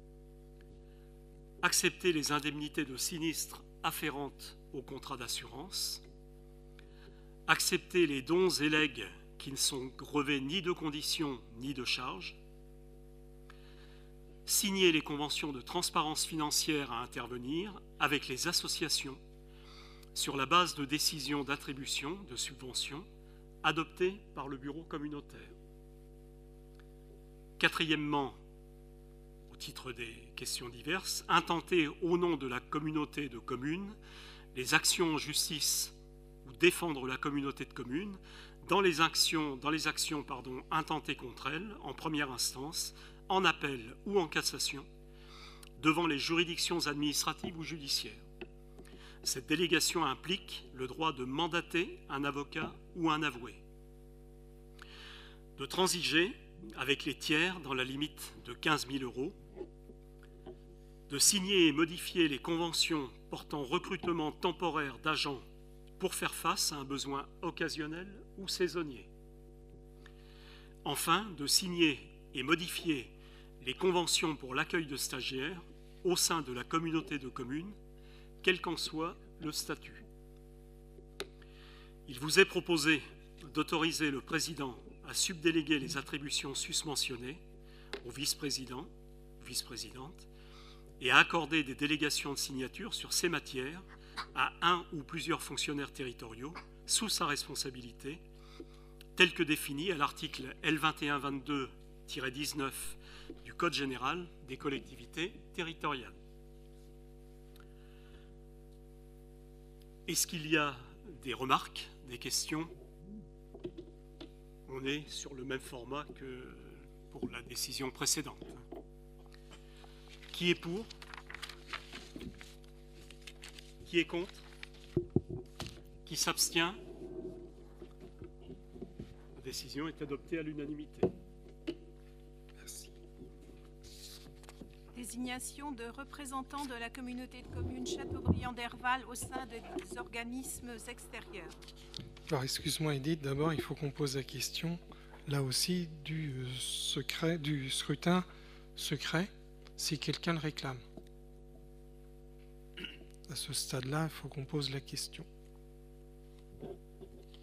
Accepter les indemnités de sinistre afférentes au contrat d'assurance. Accepter les dons et legs qui ne sont grevés ni de conditions ni de charges. Signer les conventions de transparence financière à intervenir avec les associations sur la base de décisions d'attribution de subventions adoptées par le bureau communautaire. Quatrièmement, au titre des questions diverses, intenter au nom de la communauté de communes les actions en justice ou défendre la communauté de communes dans les actions, dans les actions pardon, intentées contre elle en première instance, en appel ou en cassation, devant les juridictions administratives ou judiciaires. Cette délégation implique le droit de mandater un avocat ou un avoué, de transiger avec les tiers dans la limite de quinze mille euros, de signer et modifier les conventions portant recrutement temporaire d'agents pour faire face à un besoin occasionnel ou saisonnier. Enfin, de signer et modifier les conventions pour l'accueil de stagiaires au sein de la communauté de communes, quel qu'en soit le statut. Il vous est proposé d'autoriser le président à subdéléguer les attributions susmentionnées au vice-président, vice-présidente, et à accorder des délégations de signature sur ces matières à un ou plusieurs fonctionnaires territoriaux sous sa responsabilité, tel que défini à l'article L vingt et un vingt-deux tiret dix-neuf du Code général des collectivités territoriales. Est-ce qu'il y a des remarques, des questions? On est sur le même format que pour la décision précédente. Qui est pour? Qui est contre? Qui s'abstient? La décision est adoptée à l'unanimité. Merci. Désignation de représentants de la communauté de communes Châteaubriand-Derval au sein des organismes extérieurs. Alors, excuse-moi Edith, d'abord il faut qu'on pose la question, là aussi, du secret, du scrutin secret, si quelqu'un le réclame. À ce stade-là, il faut qu'on pose la question. Bon,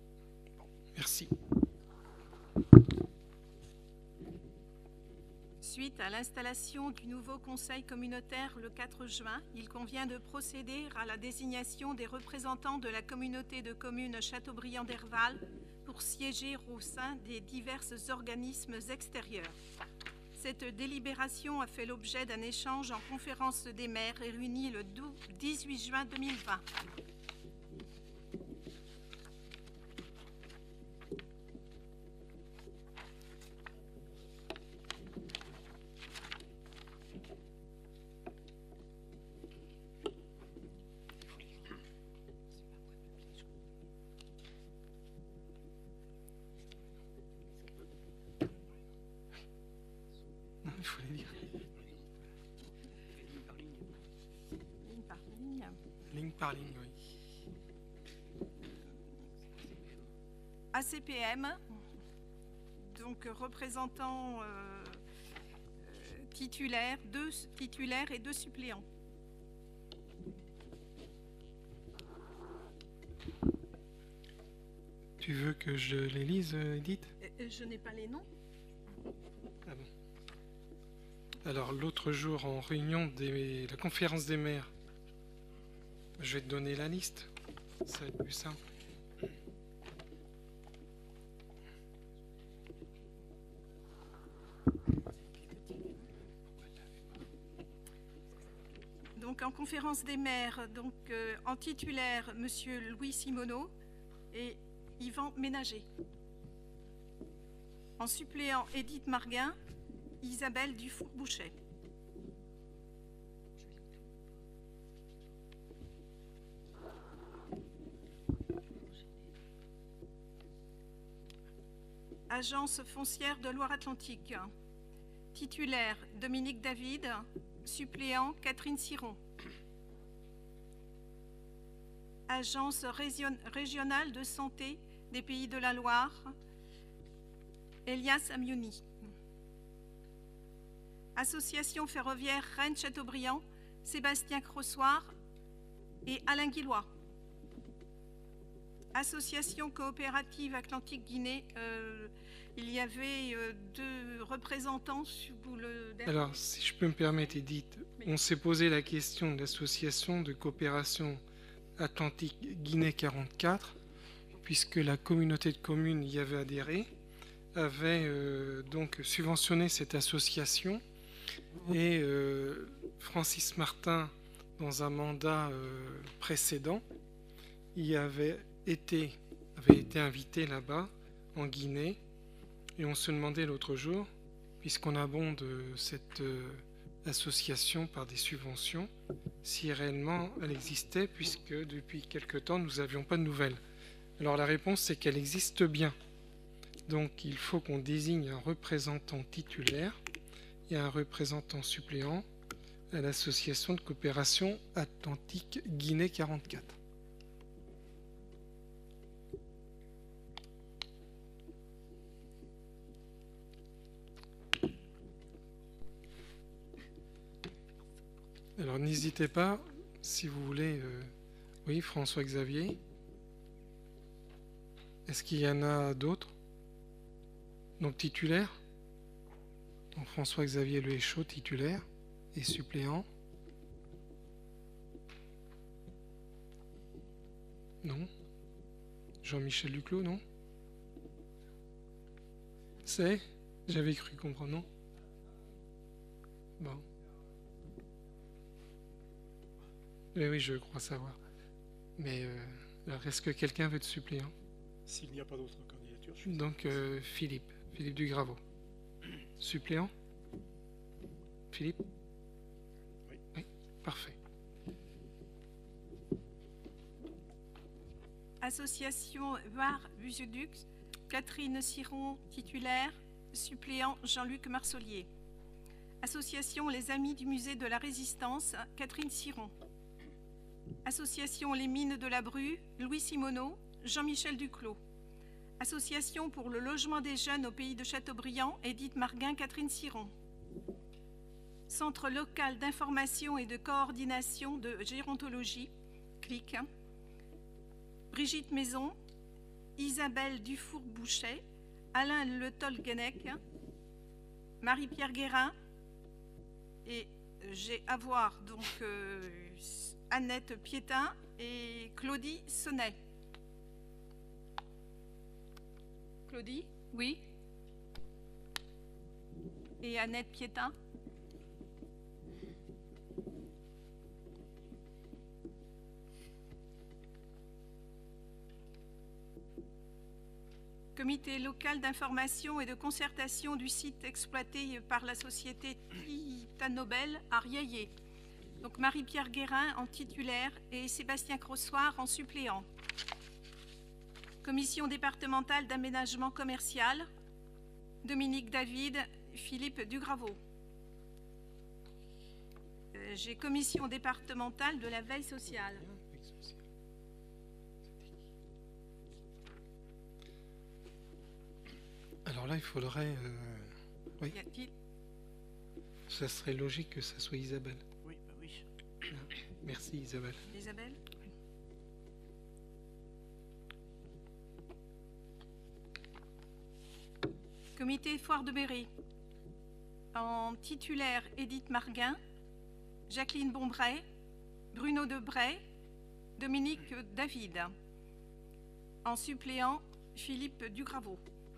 merci. Suite à l'installation du nouveau conseil communautaire le quatre juin, il convient de procéder à la désignation des représentants de la communauté de communes Châteaubriand-Derval pour siéger au sein des divers organismes extérieurs. Cette délibération a fait l'objet d'un échange en conférence des maires réunie le dix-huit juin deux mille vingt. Il faut les lire. Ligne par ligne. Ligne par ligne, oui. A C P M, donc représentant euh, euh, titulaire, deux titulaires et deux suppléants. Tu veux que je les lise, Edith? Euh, Je n'ai pas les noms. Ah bon. Alors, l'autre jour, en réunion de la conférence des maires, je vais te donner la liste. Ça va être plus simple. Donc, en conférence des maires, donc, euh, en titulaire, Monsieur Louis Simoneau et Yvan Ménager. En suppléant, Edith Marguin, Isabelle Dufour-Bouchet. Agence foncière de Loire-Atlantique. Titulaire, Dominique David. Suppléant, Catherine Siron. Agence région- régionale de santé des Pays de la Loire. Elias Amioni. Association ferroviaire Rennes-Châteaubriand, Sébastien Crossoir et Alain Guillois. Association coopérative Atlantique Guinée, euh, il y avait euh, deux représentants sous le... Alors, si je peux me permettre, Edith, Oui. on s'est posé la question de l'association de coopération Atlantique Guinée quarante-quatre, puisque la communauté de communes y avait adhéré, avait euh, donc subventionné cette association. Et euh, Francis Martin, dans un mandat euh, précédent, y avait été, avait été invité là-bas, en Guinée, et on se demandait l'autre jour, puisqu'on abonde cette euh, association par des subventions, si réellement elle existait, puisque depuis quelque temps, nous n'avions pas de nouvelles. Alors la réponse, c'est qu'elle existe bien. Donc il faut qu'on désigne un représentant titulaire et un représentant suppléant à l'association de coopération Atlantique Guinée quarante-quatre. Alors n'hésitez pas, si vous voulez, euh, oui, François-Xavier. Est-ce qu'il y en a d'autres? Donc titulaire? Donc François-Xavier Le Héchaud, titulaire et suppléant. Non. Jean-Michel Duclos, non. C'est? J'avais cru comprendre, non. Bon. Oui, oui, je crois savoir. Mais euh, alors, est-ce que quelqu'un veut être suppléant? S'il n'y a pas d'autres candidatures, je suis... Donc euh, Philippe, Philippe Dugraveau. Suppléant? Philippe? Oui. Oui, parfait. Association Var Busedux, Catherine Siron, titulaire, suppléant Jean-Luc Marsollier. Association Les Amis du Musée de la Résistance, Catherine Siron. Association Les Mines de la Bru, Louis Simoneau, Jean-Michel Duclos. Association pour le logement des jeunes au pays de Châteaubriand, Edith Marguin, Catherine Siron. Centre local d'information et de coordination de gérontologie, C L I C. Brigitte Maison, Isabelle Dufour-Bouchet, Alain Le Tolguenec, Marie-Pierre Guérin, Et j'ai à voir donc euh, Annette Piétin et Claudie Sonnet. Claudie, oui. Et Annette Piétin. Comité local d'information et de concertation du site exploité par la société Titanobel à Riaillé. Donc Marie-Pierre Guérin en titulaire et Sébastien Crossoir en suppléant. Commission départementale d'aménagement commercial, Dominique David, Philippe Dugraveau. Euh, J'ai commission départementale de la veille sociale. Alors là, il faudrait... euh, oui, Y a-t-il ça serait logique que ça soit Isabelle. Oui, bah oui. Merci Isabelle. Isabelle? Comité Foire de Berry. En titulaire, Édith Marguin, Jacqueline Bombray, Bruno Debray, Dominique David. En suppléant, Philippe Dugraveau.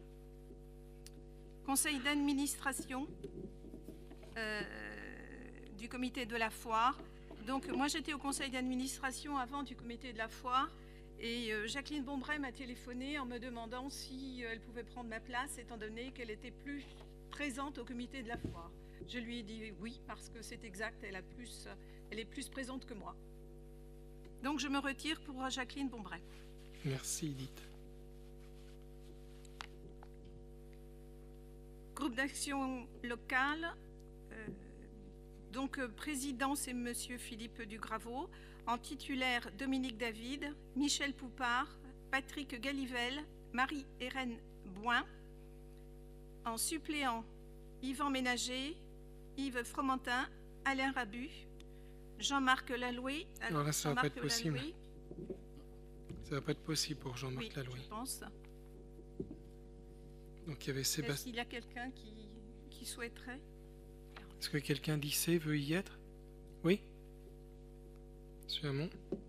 Conseil d'administration euh, du comité de la foire. Donc moi j'étais au conseil d'administration avant du comité de la foire et euh, Jacqueline Bombray m'a téléphoné en me demandant si euh, elle pouvait prendre ma place étant donné qu'elle était plus présente au comité de la foire. Je lui ai dit oui parce que c'est exact, elle, a plus, elle est plus présente que moi. Donc je me retire pour Jacqueline Bombray. Merci Edith. Groupe d'action locale, euh, donc euh, président c'est Monsieur Philippe Dugraveau, en titulaire Dominique David, Michel Poupard, Patrick Galivel, Marie-Hélène Boin, en suppléant Yvan Ménager, Yves Fromentin, Alain Rabu, Jean-Marc Laloué. Alors là, ça ne va pas être possible. Laloué, Ça ne va pas être possible pour Jean-Marc oui, Laloué. je pense. Donc il y avait Est-ce Sébastien. qu'il y a quelqu'un qui, qui souhaiterait? Est-ce que quelqu'un d'I C veut y être? Oui. Monsieur Hamon.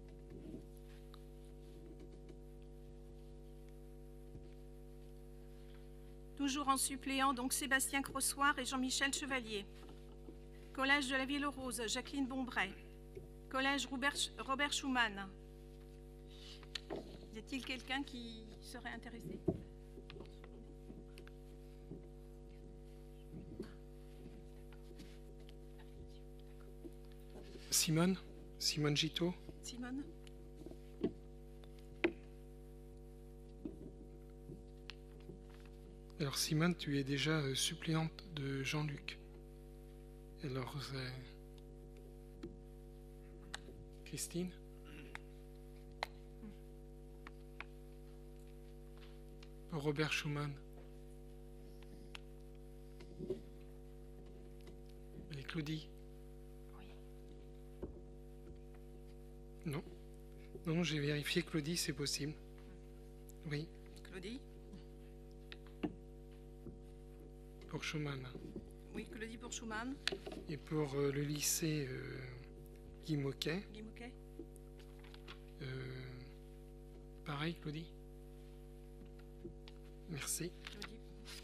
Toujours en suppléant, donc Sébastien Crossoir et Jean-Michel Chevalier. Collège de la Ville-Rose, Jacqueline Bombray. Collège Robert, Robert Schumann. Y a-t-il quelqu'un qui serait intéressé? Simone Simone Giteau. Simone? Alors Simone, tu es déjà euh, suppléante de Jean-Luc. Alors, euh, Christine? Robert Schumann. Et Claudie? Oui. Non. Non, non, j'ai vérifié Claudie, c'est possible. Oui, Claudie? pour Schumann. Oui, Claudie pour Schumann. Et pour euh, le lycée euh, Guy Moquet, Guy Moquet. euh, pareil, Claudie. Merci. Claudie.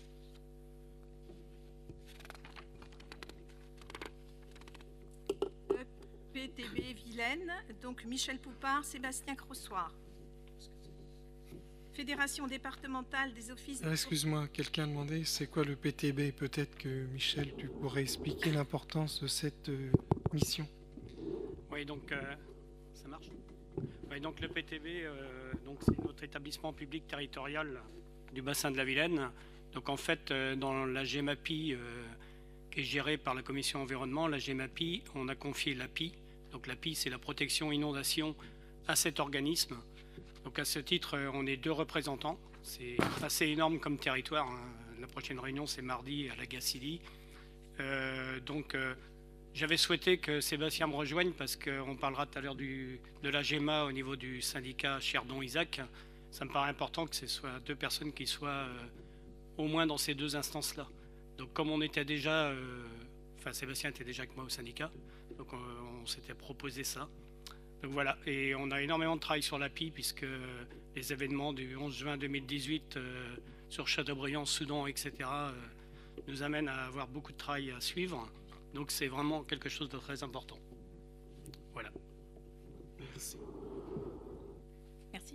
E P T B Vilaine, donc Michel Poupard, Sébastien Crossoir. Fédération départementale des offices... Ah, excuse-moi, quelqu'un a demandé c'est quoi le P T B? Peut-être que Michel, tu pourrais expliquer l'importance de cette euh, mission. Oui, donc euh, ça marche. Oui, donc le P T B, euh, donc c'est notre établissement public territorial du bassin de la Vilaine. Donc en fait, euh, dans la GEMAPI, euh, qui est gérée par la commission environnement, la GEMAPI, on a confié l'A P I. Donc l'A P I, c'est la protection inondation à cet organisme. Donc à ce titre, euh, on est deux représentants. C'est assez énorme comme territoire, hein. La prochaine réunion, c'est mardi à la Gacilly. Euh, donc euh, j'avais souhaité que Sébastien me rejoigne parce qu'on parlera tout à l'heure du- de la GEMA au niveau du syndicat Cherdon-Isaac. Ça me paraît important que ce soit deux personnes qui soient euh, au moins dans ces deux instances-là. Donc comme on était déjà euh, enfin Sébastien était déjà avec moi au syndicat, donc on, on s'était proposé ça. Donc voilà, et on a énormément de travail sur l'A P I puisque les événements du onze juin deux mille dix-huit euh, sur Châteaubriand, Soudan, et cetera euh, nous amènent à avoir beaucoup de travail à suivre. Donc c'est vraiment quelque chose de très important. Voilà. Merci. Merci.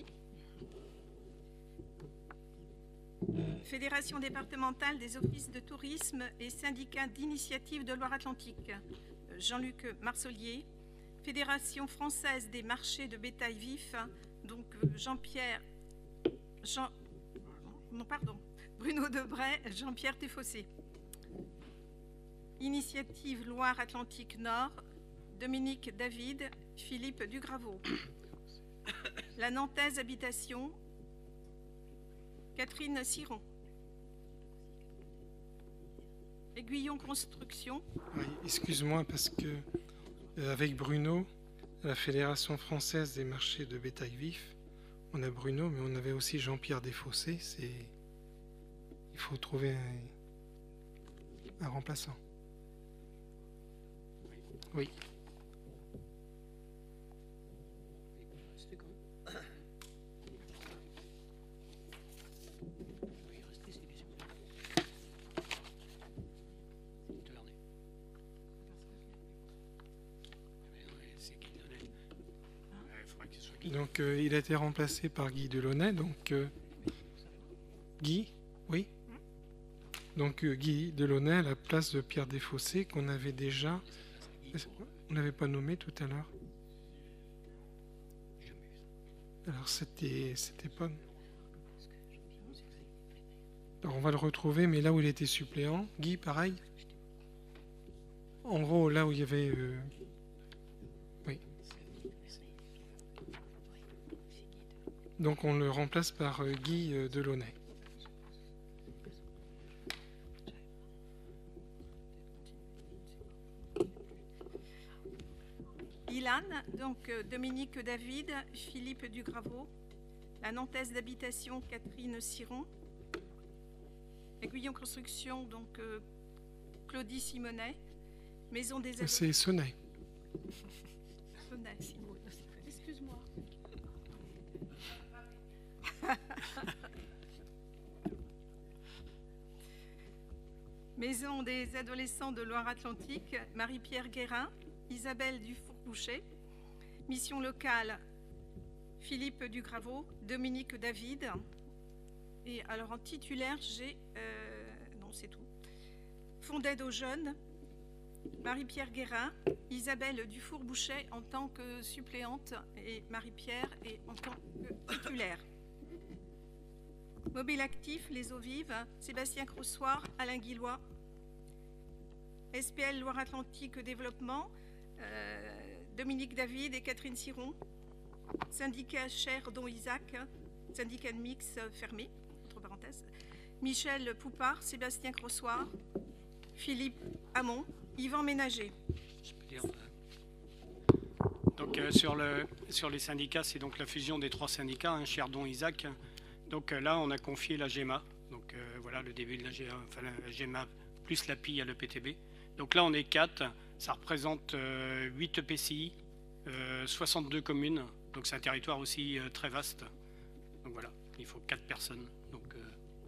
Fédération départementale des offices de tourisme et syndicats d'initiative de Loire-Atlantique. Jean-Luc Marcelier. Fédération française des marchés de bétail vif, donc Jean-Pierre, Jean, non pardon, Bruno Debray, Jean-Pierre Téfossé. Initiative Loire-Atlantique Nord, Dominique David, Philippe Dugraveau. La Nantaise Habitation, Catherine Siron. Aiguillon Construction. Oui, excuse-moi parce que euh, avec Bruno, la Fédération française des marchés de bétail vif, on a Bruno, mais on avait aussi Jean-Pierre Desfossés. C'est, il faut trouver un, un remplaçant. Oui. Donc euh, il a été remplacé par Guy Delaunay. Donc euh, Guy, oui. Donc euh, Guy Delaunay à la place de Pierre Desfossés qu'on avait déjà, on n'avait pas nommé tout à l'heure. Alors c'était, c'était pas. Alors on va le retrouver, mais là où il était suppléant, Guy, pareil. En gros, là où il y avait. Euh... Oui. Donc on le remplace par euh, Guy euh, Delaunay. Ilan, donc euh, Dominique David, Philippe Dugraveau. La Nantaise d'habitation, Catherine Siron. Aiguillon Construction, donc euh, Claudie Simonet. Maison des Ados. C'est Sonnet. Sonnet, Simon. Excuse-moi. Maison des adolescents de Loire-Atlantique, Marie-Pierre Guérin, Isabelle Dufour-Boucher. Mission locale, Philippe Dugraveau, Dominique David. Et alors en titulaire, j'ai... Euh, non, c'est tout. Fonds d'aide aux jeunes, Marie-Pierre Guérin, Isabelle Dufour-Boucher en tant que suppléante et Marie-Pierre est en tant que titulaire. Mobile actif, les eaux vives, Sébastien Crossoir, Alain Guillois. S P L Loire-Atlantique Développement, euh, Dominique David et Catherine Siron. Syndicat Cher dont Isaac, syndicat de mix fermé, entre parenthèses. Michel Poupard, Sébastien Crossoir, Philippe Hamon, Yvan Ménager. Je peux dire, donc euh, sur, le, sur les syndicats, c'est donc la fusion des trois syndicats, hein, Cherdon, Isaac. Donc euh, là, on a confié la GEMA. Donc euh, voilà le début de la GEMA, enfin, la GEMA plus l'A P I à l'E P T B. Donc là, on est quatre. Ça représente euh, huit E P C I, euh, soixante-deux communes. Donc c'est un territoire aussi euh, très vaste. Donc voilà, il faut quatre personnes. Donc, euh...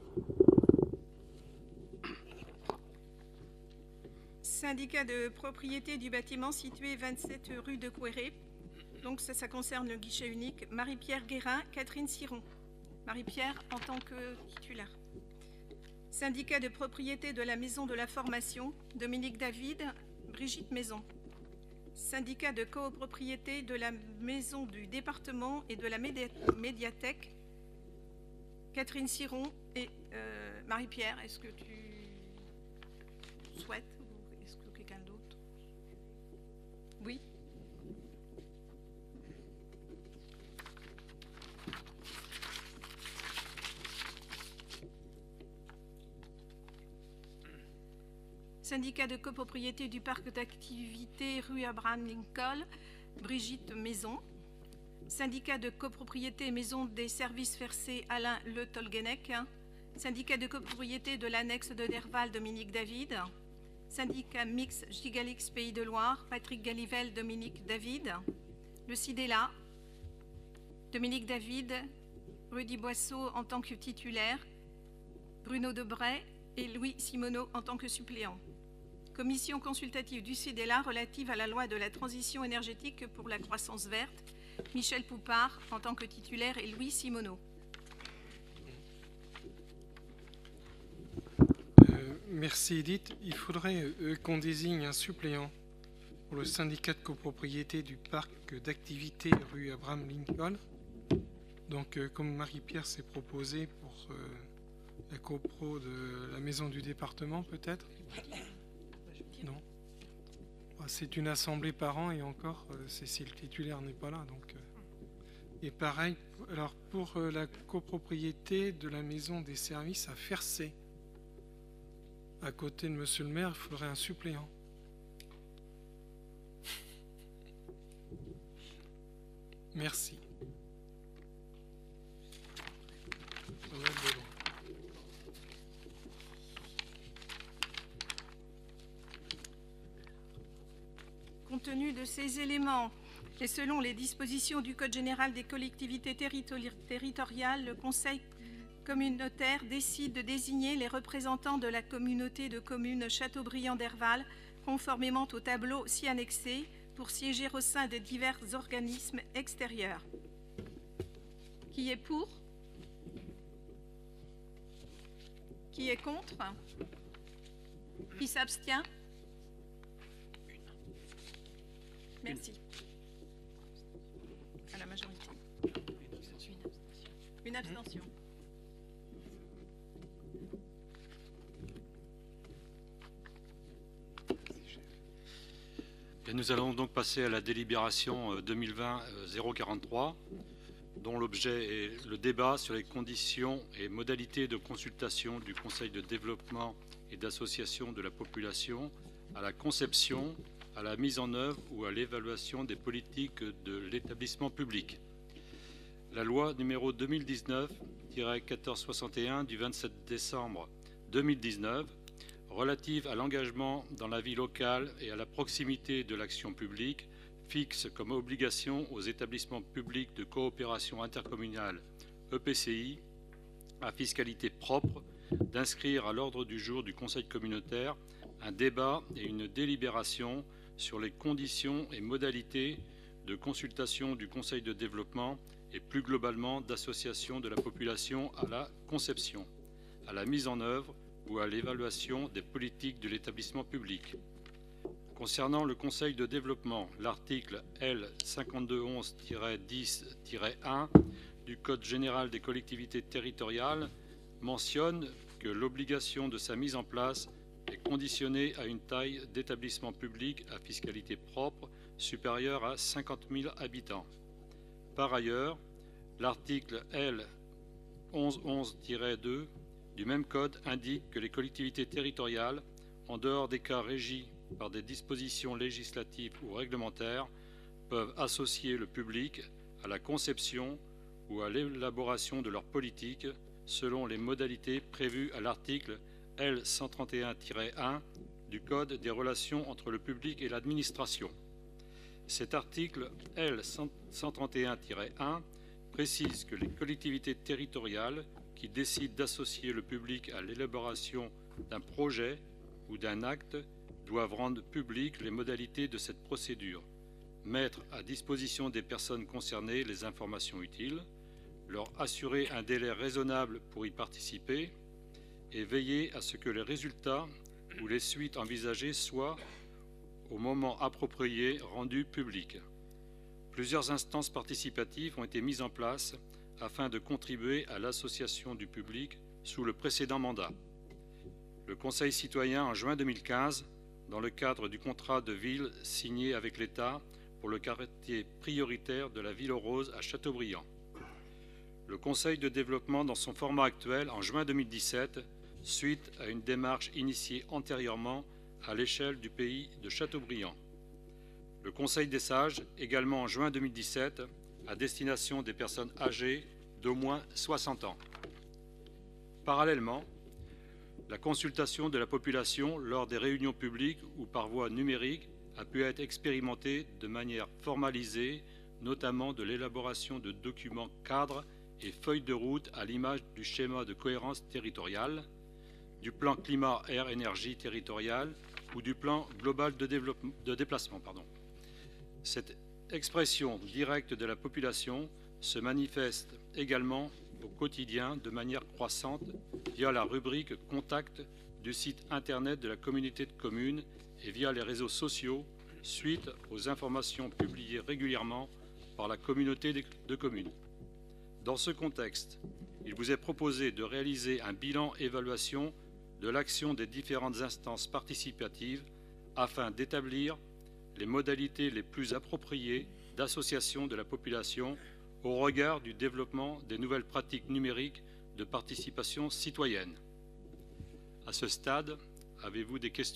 Syndicat de propriété du bâtiment situé vingt-sept rue de Couéré. Donc ça, ça concerne le guichet unique. Marie-Pierre Guérin, Catherine Siron. Marie-Pierre en tant que titulaire. Syndicat de propriété de la Maison de la Formation, Dominique David, Brigitte Maison. Syndicat de copropriété de la Maison du Département et de la Médiathèque, Catherine Siron et euh, Marie-Pierre. Est-ce que tu souhaites ou est-ce que quelqu'un d'autre? Oui. Syndicat de copropriété du parc d'activités rue Abraham Lincoln, Brigitte Maison. Syndicat de copropriété Maison des services versés Alain Le Tolguenec. Syndicat de copropriété de l'annexe de Derval, Dominique David. syndicat mixte Gigalix Pays de Loire, Patrick Galivel, Dominique David. Le CIDELA, Dominique David, Rudy Boisseau en tant que titulaire, Bruno Debray et Louis Simoneau en tant que suppléant. Commission consultative du CIDELA relative à la loi de la transition énergétique pour la croissance verte, Michel Poupard en tant que titulaire et Louis Simoneau. Euh, merci Edith. Il faudrait euh, qu'on désigne un suppléant pour le syndicat de copropriété du parc d'activités rue Abraham Lincoln. Donc euh, comme Marie-Pierre s'est proposée pour euh, la copro de la maison du département peut-être. Non. C'est une assemblée par an et encore, euh, si le titulaire n'est pas là. Donc, euh. Et pareil, alors pour euh, la copropriété de la maison des services à Fercé, à côté de Monsieur le maire, il faudrait un suppléant. Merci. Compte tenu de ces éléments et selon les dispositions du Code général des collectivités territori- territoriales, le Conseil communautaire décide de désigner les représentants de la communauté de communes Châteaubriand-Derval, conformément au tableau ci annexé, pour siéger au sein de divers organismes extérieurs. Qui est pour? Qui est contre? Qui s'abstient? Merci. À la majorité. Une abstention. Et nous allons donc passer à la délibération deux mille vingt zéro quarante-trois, dont l'objet est le débat sur les conditions et modalités de consultation du Conseil de développement et d'association de la population à la conception, à la mise en œuvre ou à l'évaluation des politiques de l'établissement public. La loi numéro deux mille dix-neuf tiret quatorze soixante et un du vingt-sept décembre deux mille dix-neuf relative à l'engagement dans la vie locale et à la proximité de l'action publique fixe comme obligation aux établissements publics de coopération intercommunale E P C I à fiscalité propre d'inscrire à l'ordre du jour du Conseil communautaire un débat et une délibération sur les conditions et modalités de consultation du Conseil de développement et plus globalement d'association de la population à la conception, à la mise en œuvre ou à l'évaluation des politiques de l'établissement public. Concernant le Conseil de développement, l'article L cinquante-deux onze tiret dix tiret un du Code général des collectivités territoriales mentionne que l'obligation de sa mise en place est conditionnée à une taille d'établissement public à fiscalité propre supérieure à cinquante mille habitants. Par ailleurs, l'article L onze onze tiret deux du même code indique que les collectivités territoriales, en dehors des cas régis par des dispositions législatives ou réglementaires, peuvent associer le public à la conception ou à l'élaboration de leur politique selon les modalités prévues à l'article L cent trente et un tiret un du Code des relations entre le public et l'administration. Cet article L cent trente et un tiret un précise que les collectivités territoriales qui décident d'associer le public à l'élaboration d'un projet ou d'un acte doivent rendre publiques les modalités de cette procédure, mettre à disposition des personnes concernées les informations utiles, leur assurer un délai raisonnable pour y participer et veiller à ce que les résultats ou les suites envisagées soient, au moment approprié, rendus publics. Plusieurs instances participatives ont été mises en place afin de contribuer à l'association du public sous le précédent mandat. Le Conseil citoyen en juin deux mille quinze, dans le cadre du contrat de ville signé avec l'État pour le quartier prioritaire de la Ville aux Roses à Châteaubriand. Le Conseil de développement dans son format actuel en juin deux mille dix-sept, suite à une démarche initiée antérieurement à l'échelle du pays de Châteaubriand. Le Conseil des sages, également en juin deux mille dix-sept, à destination des personnes âgées d'au moins soixante ans. Parallèlement, La consultation de la population lors des réunions publiques ou par voie numérique a pu être expérimentée de manière formalisée, notamment de l'élaboration de documents cadres et feuilles de route à l'image du schéma de cohérence territoriale, du plan climat-air-énergie territorial ou du plan global de, développement, de déplacement. Pardon. Cette expression directe de la population se manifeste également au quotidien de manière croissante via la rubrique « Contact » du site internet de la communauté de communes et via les réseaux sociaux suite aux informations publiées régulièrement par la communauté de communes. Dans ce contexte, il vous est proposé de réaliser un bilan-évaluation de l'action des différentes instances participatives afin d'établir les modalités les plus appropriées d'association de la population au regard du développement des nouvelles pratiques numériques de participation citoyenne. À ce stade, avez-vous des questions ?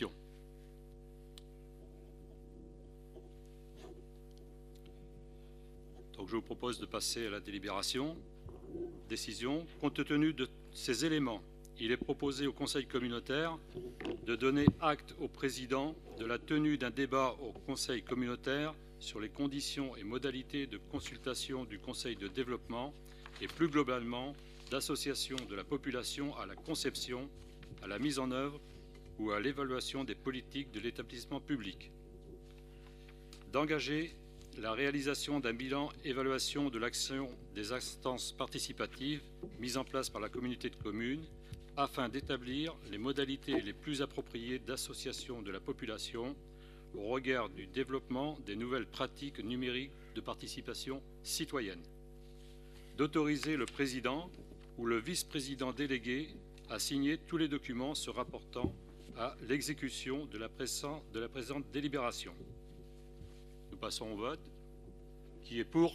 Donc je vous propose de passer à la délibération. Décision. Compte tenu de ces éléments, il est proposé au Conseil communautaire de donner acte au président de la tenue d'un débat au Conseil communautaire sur les conditions et modalités de consultation du Conseil de développement et plus globalement d'association de la population à la conception, à la mise en œuvre ou à l'évaluation des politiques de l'établissement public. D'engager la réalisation d'un bilan évaluation de l'action des instances participatives mises en place par la communauté de communes afin d'établir les modalités les plus appropriées d'association de la population au regard du développement des nouvelles pratiques numériques de participation citoyenne. D'autoriser le président ou le vice-président délégué à signer tous les documents se rapportant à l'exécution de la présente, de la présente délibération. Nous passons au vote. Qui est pour?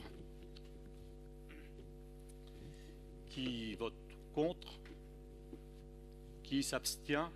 Qui vote contre? Qui s'abstient?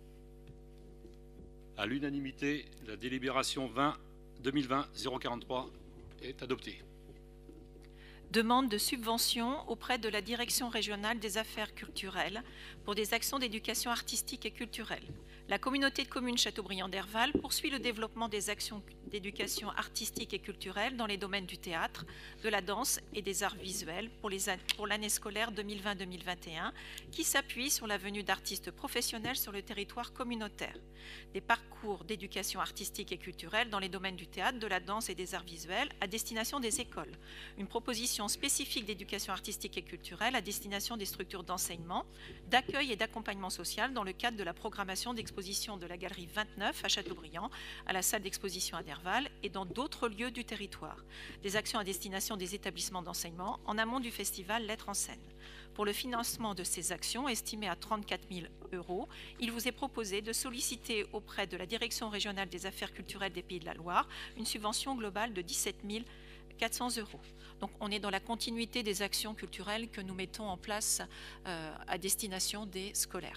À l'unanimité, la délibération vingt deux mille vingt zéro quarante-trois est adoptée. Demande de subvention auprès de la Direction régionale des affaires culturelles pour des actions d'éducation artistique et culturelle. La communauté de communes Châteaubriand-Derval poursuit le développement des actions d'éducation artistique et culturelle dans les domaines du théâtre, de la danse et des arts visuels pour, les, pour l'année scolaire deux mille vingt deux mille vingt et un, qui s'appuie sur la venue d'artistes professionnels sur le territoire communautaire. Des parcours d'éducation artistique et culturelle dans les domaines du théâtre, de la danse et des arts visuels à destination des écoles. Une proposition spécifique d'éducation artistique et culturelle à destination des structures d'enseignement, d'accueil et d'accompagnement social dans le cadre de la programmation d'exposition de la galerie vingt-neuf à Châteaubriand, à la salle d'exposition à Derval et dans d'autres lieux du territoire. Des actions à destination des établissements d'enseignement en amont du festival Lettres en scène. Pour le financement de ces actions, estimées à trente-quatre mille euros, il vous est proposé de solliciter auprès de la Direction régionale des affaires culturelles des Pays de la Loire une subvention globale de dix-sept mille quatre cents euros. Donc on est dans la continuité des actions culturelles que nous mettons en place euh, à destination des scolaires.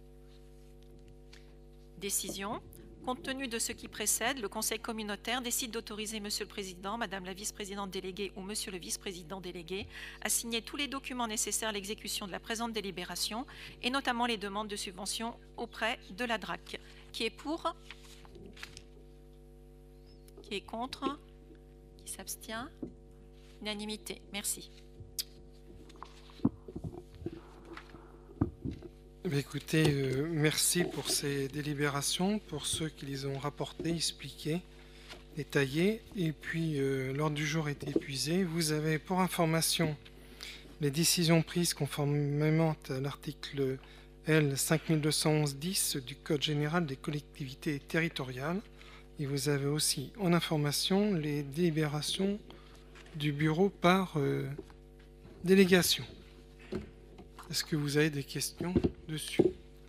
Décision. Compte tenu de ce qui précède, le Conseil communautaire décide d'autoriser Monsieur le Président, Madame la Vice-présidente déléguée ou Monsieur le Vice-président délégué à signer tous les documents nécessaires à l'exécution de la présente délibération et notamment les demandes de subvention auprès de la D R A C. Qui est pour? Qui est contre? Qui s'abstient? Unanimité. Merci. Écoutez, euh, merci pour ces délibérations, pour ceux qui les ont rapportées, expliquées, détaillées. Et puis, euh, l'ordre du jour est épuisé. Vous avez pour information les décisions prises conformément à l'article L cinq deux un un dix du Code général des collectivités territoriales. Et vous avez aussi en information les délibérations du bureau par euh, délégation. Est-ce que vous avez des questions dessus?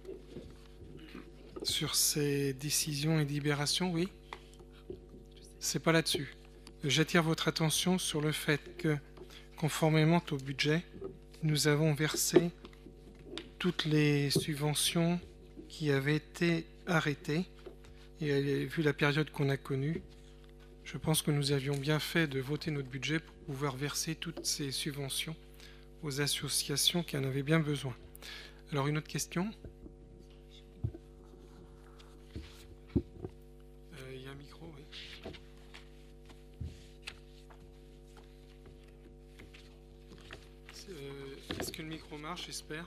Sur ces décisions et délibérations, oui? C'est pas là-dessus. J'attire votre attention sur le fait que, conformément au budget, nous avons versé toutes les subventions qui avaient été arrêtées. Et vu la période qu'on a connue, je pense que nous avions bien fait de voter notre budget pour pouvoir verser toutes ces subventions aux associations qui en avaient bien besoin. Alors, une autre question? micro marche, j'espère.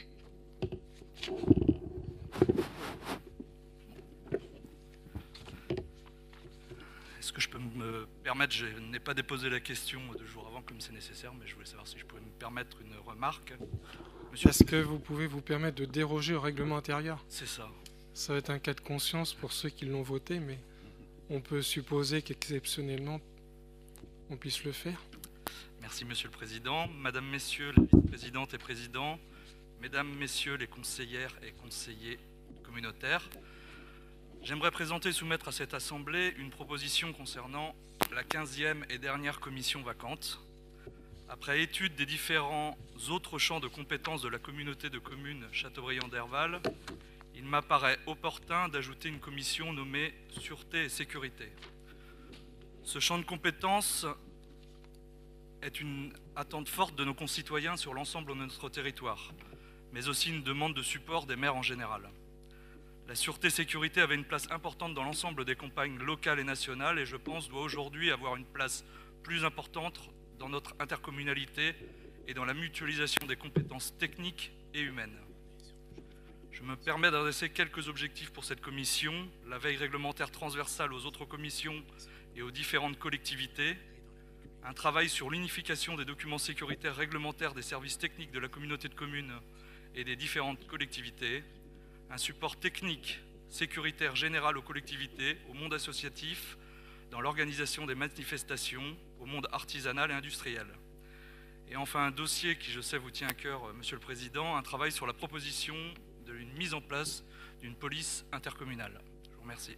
Est-ce que je peux me permettre, je n'ai pas déposé la question deux jours avant comme c'est nécessaire, mais je voulais savoir si je pouvais me permettre une remarque. Monsieur... Est-ce que vous pouvez vous permettre de déroger au règlement intérieur? C'est ça. Ça va être un cas de conscience pour ceux qui l'ont voté, mais on peut supposer qu'exceptionnellement, on puisse le faire. Merci Monsieur le Président. Madame, Messieurs les vice-présidentes et présidents, Mesdames, Messieurs les conseillères et conseillers communautaires, j'aimerais présenter et soumettre à cette Assemblée une proposition concernant la quinzième et dernière commission vacante. Après étude des différents autres champs de compétences de la communauté de communes Châteaubriand-Derval, il m'apparaît opportun d'ajouter une commission nommée Sûreté et Sécurité. Ce champ de compétences est une attente forte de nos concitoyens sur l'ensemble de notre territoire, mais aussi une demande de support des maires en général. La sûreté-sécurité avait une place importante dans l'ensemble des campagnes locales et nationales et je pense doit aujourd'hui avoir une place plus importante dans notre intercommunalité et dans la mutualisation des compétences techniques et humaines. Je me permets d'adresser quelques objectifs pour cette commission, la veille réglementaire transversale aux autres commissions et aux différentes collectivités, un travail sur l'unification des documents sécuritaires réglementaires des services techniques de la communauté de communes et des différentes collectivités, un support technique sécuritaire général aux collectivités, au monde associatif, dans l'organisation des manifestations, au monde artisanal et industriel. Et enfin un dossier qui je sais vous tient à cœur, Monsieur le Président, un travail sur la proposition d'une mise en place d'une police intercommunale. Je vous remercie.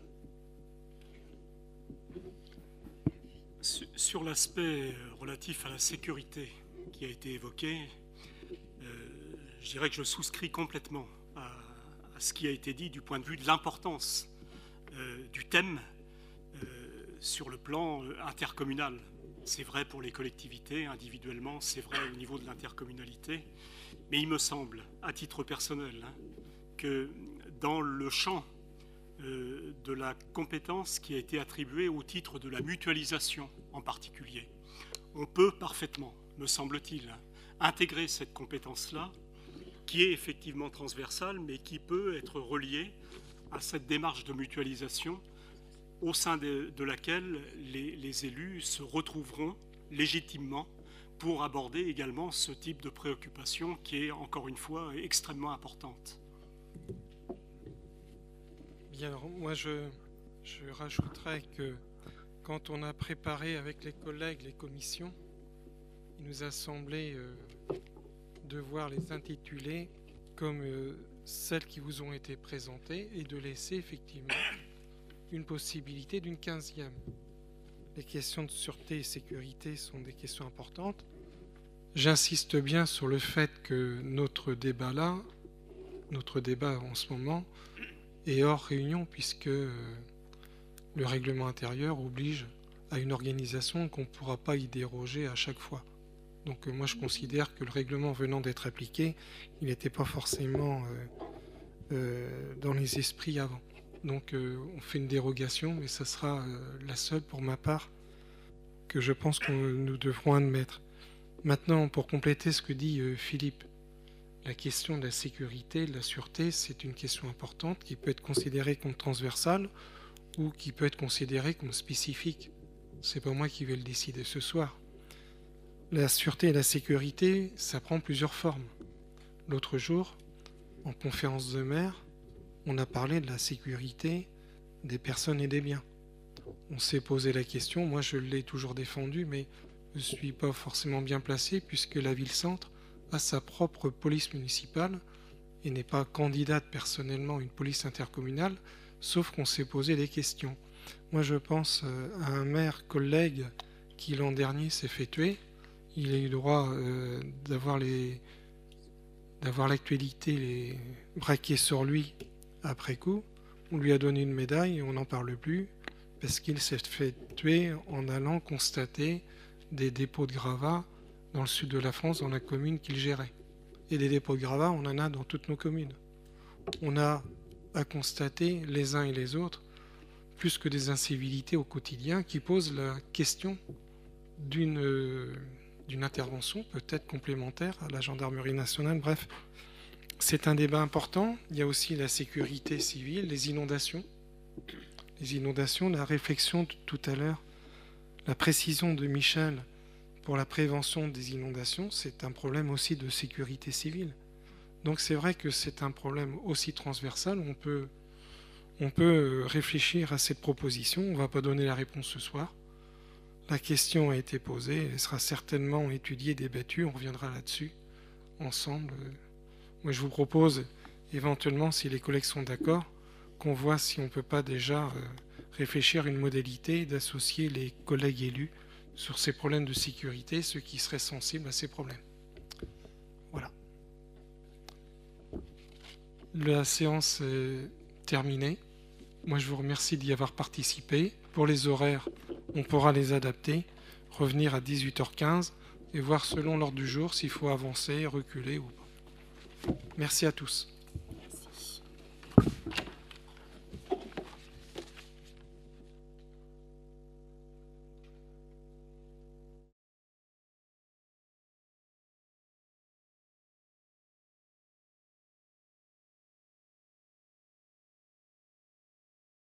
Sur l'aspect relatif à la sécurité qui a été évoqué, euh, je dirais que je souscris complètement à, à ce qui a été dit du point de vue de l'importance euh, du thème euh, sur le plan intercommunal. C'est vrai pour les collectivités individuellement, c'est vrai au niveau de l'intercommunalité, mais il me semble, à titre personnel, hein, que dans le champ euh, de la compétence qui a été attribuée au titre de la mutualisation en particulier, on peut parfaitement, me semble-t-il, hein, intégrer cette compétence-là, qui est effectivement transversale, mais qui peut être reliée à cette démarche de mutualisation au sein de, de laquelle les, les élus se retrouveront légitimement pour aborder également ce type de préoccupation qui est, encore une fois, extrêmement importante. Bien, alors moi je, je rajouterais que quand on a préparé avec les collègues les commissions, il nous a semblé euh, devoir les intituler comme euh, celles qui vous ont été présentées et de laisser effectivement une possibilité d'une quinzième. Les questions de sûreté et sécurité sont des questions importantes. J'insiste bien sur le fait que notre débat là, notre débat en ce moment, est hors réunion puisque euh, le règlement intérieur oblige à une organisation qu'on ne pourra pas y déroger à chaque fois. Donc euh, moi je considère que le règlement venant d'être appliqué, il n'était pas forcément euh, euh, dans les esprits avant. Donc euh, on fait une dérogation, mais ça sera euh, la seule pour ma part que je pense que nous devrons admettre. Maintenant, pour compléter ce que dit euh, Philippe, la question de la sécurité, de la sûreté, c'est une question importante qui peut être considérée comme transversale ou qui peut être considérée comme spécifique. C'est pas moi qui vais le décider ce soir. La sûreté et la sécurité, ça prend plusieurs formes. L'autre jour, en conférence de maire, on a parlé de la sécurité des personnes et des biens. On s'est posé la question, moi je l'ai toujours défendu, mais je ne suis pas forcément bien placé puisque la ville-centre a sa propre police municipale et n'est pas candidate personnellement à une police intercommunale, sauf qu'on s'est posé des questions. Moi je pense à un maire collègue qui l'an dernier s'est fait tuer. Il a eu le droit euh, d'avoir les d'avoir l'actualité les braquée sur lui après coup. On lui a donné une médaille et on n'en parle plus parce qu'il s'est fait tuer en allant constater des dépôts de gravats dans le sud de la France, dans la commune qu'il gérait. Et des dépôts de gravats, on en a dans toutes nos communes. On a à constater les uns et les autres plus que des incivilités au quotidien qui posent la question d'une d'une intervention, peut-être complémentaire à la gendarmerie nationale. Bref, c'est un débat important. Il y a aussi la sécurité civile, les inondations. Les inondations, la réflexion de tout à l'heure, la précision de Michel pour la prévention des inondations, c'est un problème aussi de sécurité civile. Donc c'est vrai que c'est un problème aussi transversal. On peut, on peut réfléchir à cette proposition. On ne va pas donner la réponse ce soir. La question a été posée, elle sera certainement étudiée, débattue. On reviendra là-dessus ensemble. Moi, je vous propose, éventuellement, si les collègues sont d'accord, qu'on voit si on ne peut pas déjà réfléchir à une modalité d'associer les collègues élus sur ces problèmes de sécurité, ceux qui seraient sensibles à ces problèmes. Voilà. La séance est terminée. Moi, je vous remercie d'y avoir participé. Pour les horaires, on pourra les adapter, revenir à dix-huit heures quinze et voir selon l'ordre du jour s'il faut avancer, reculer ou pas. Merci à tous.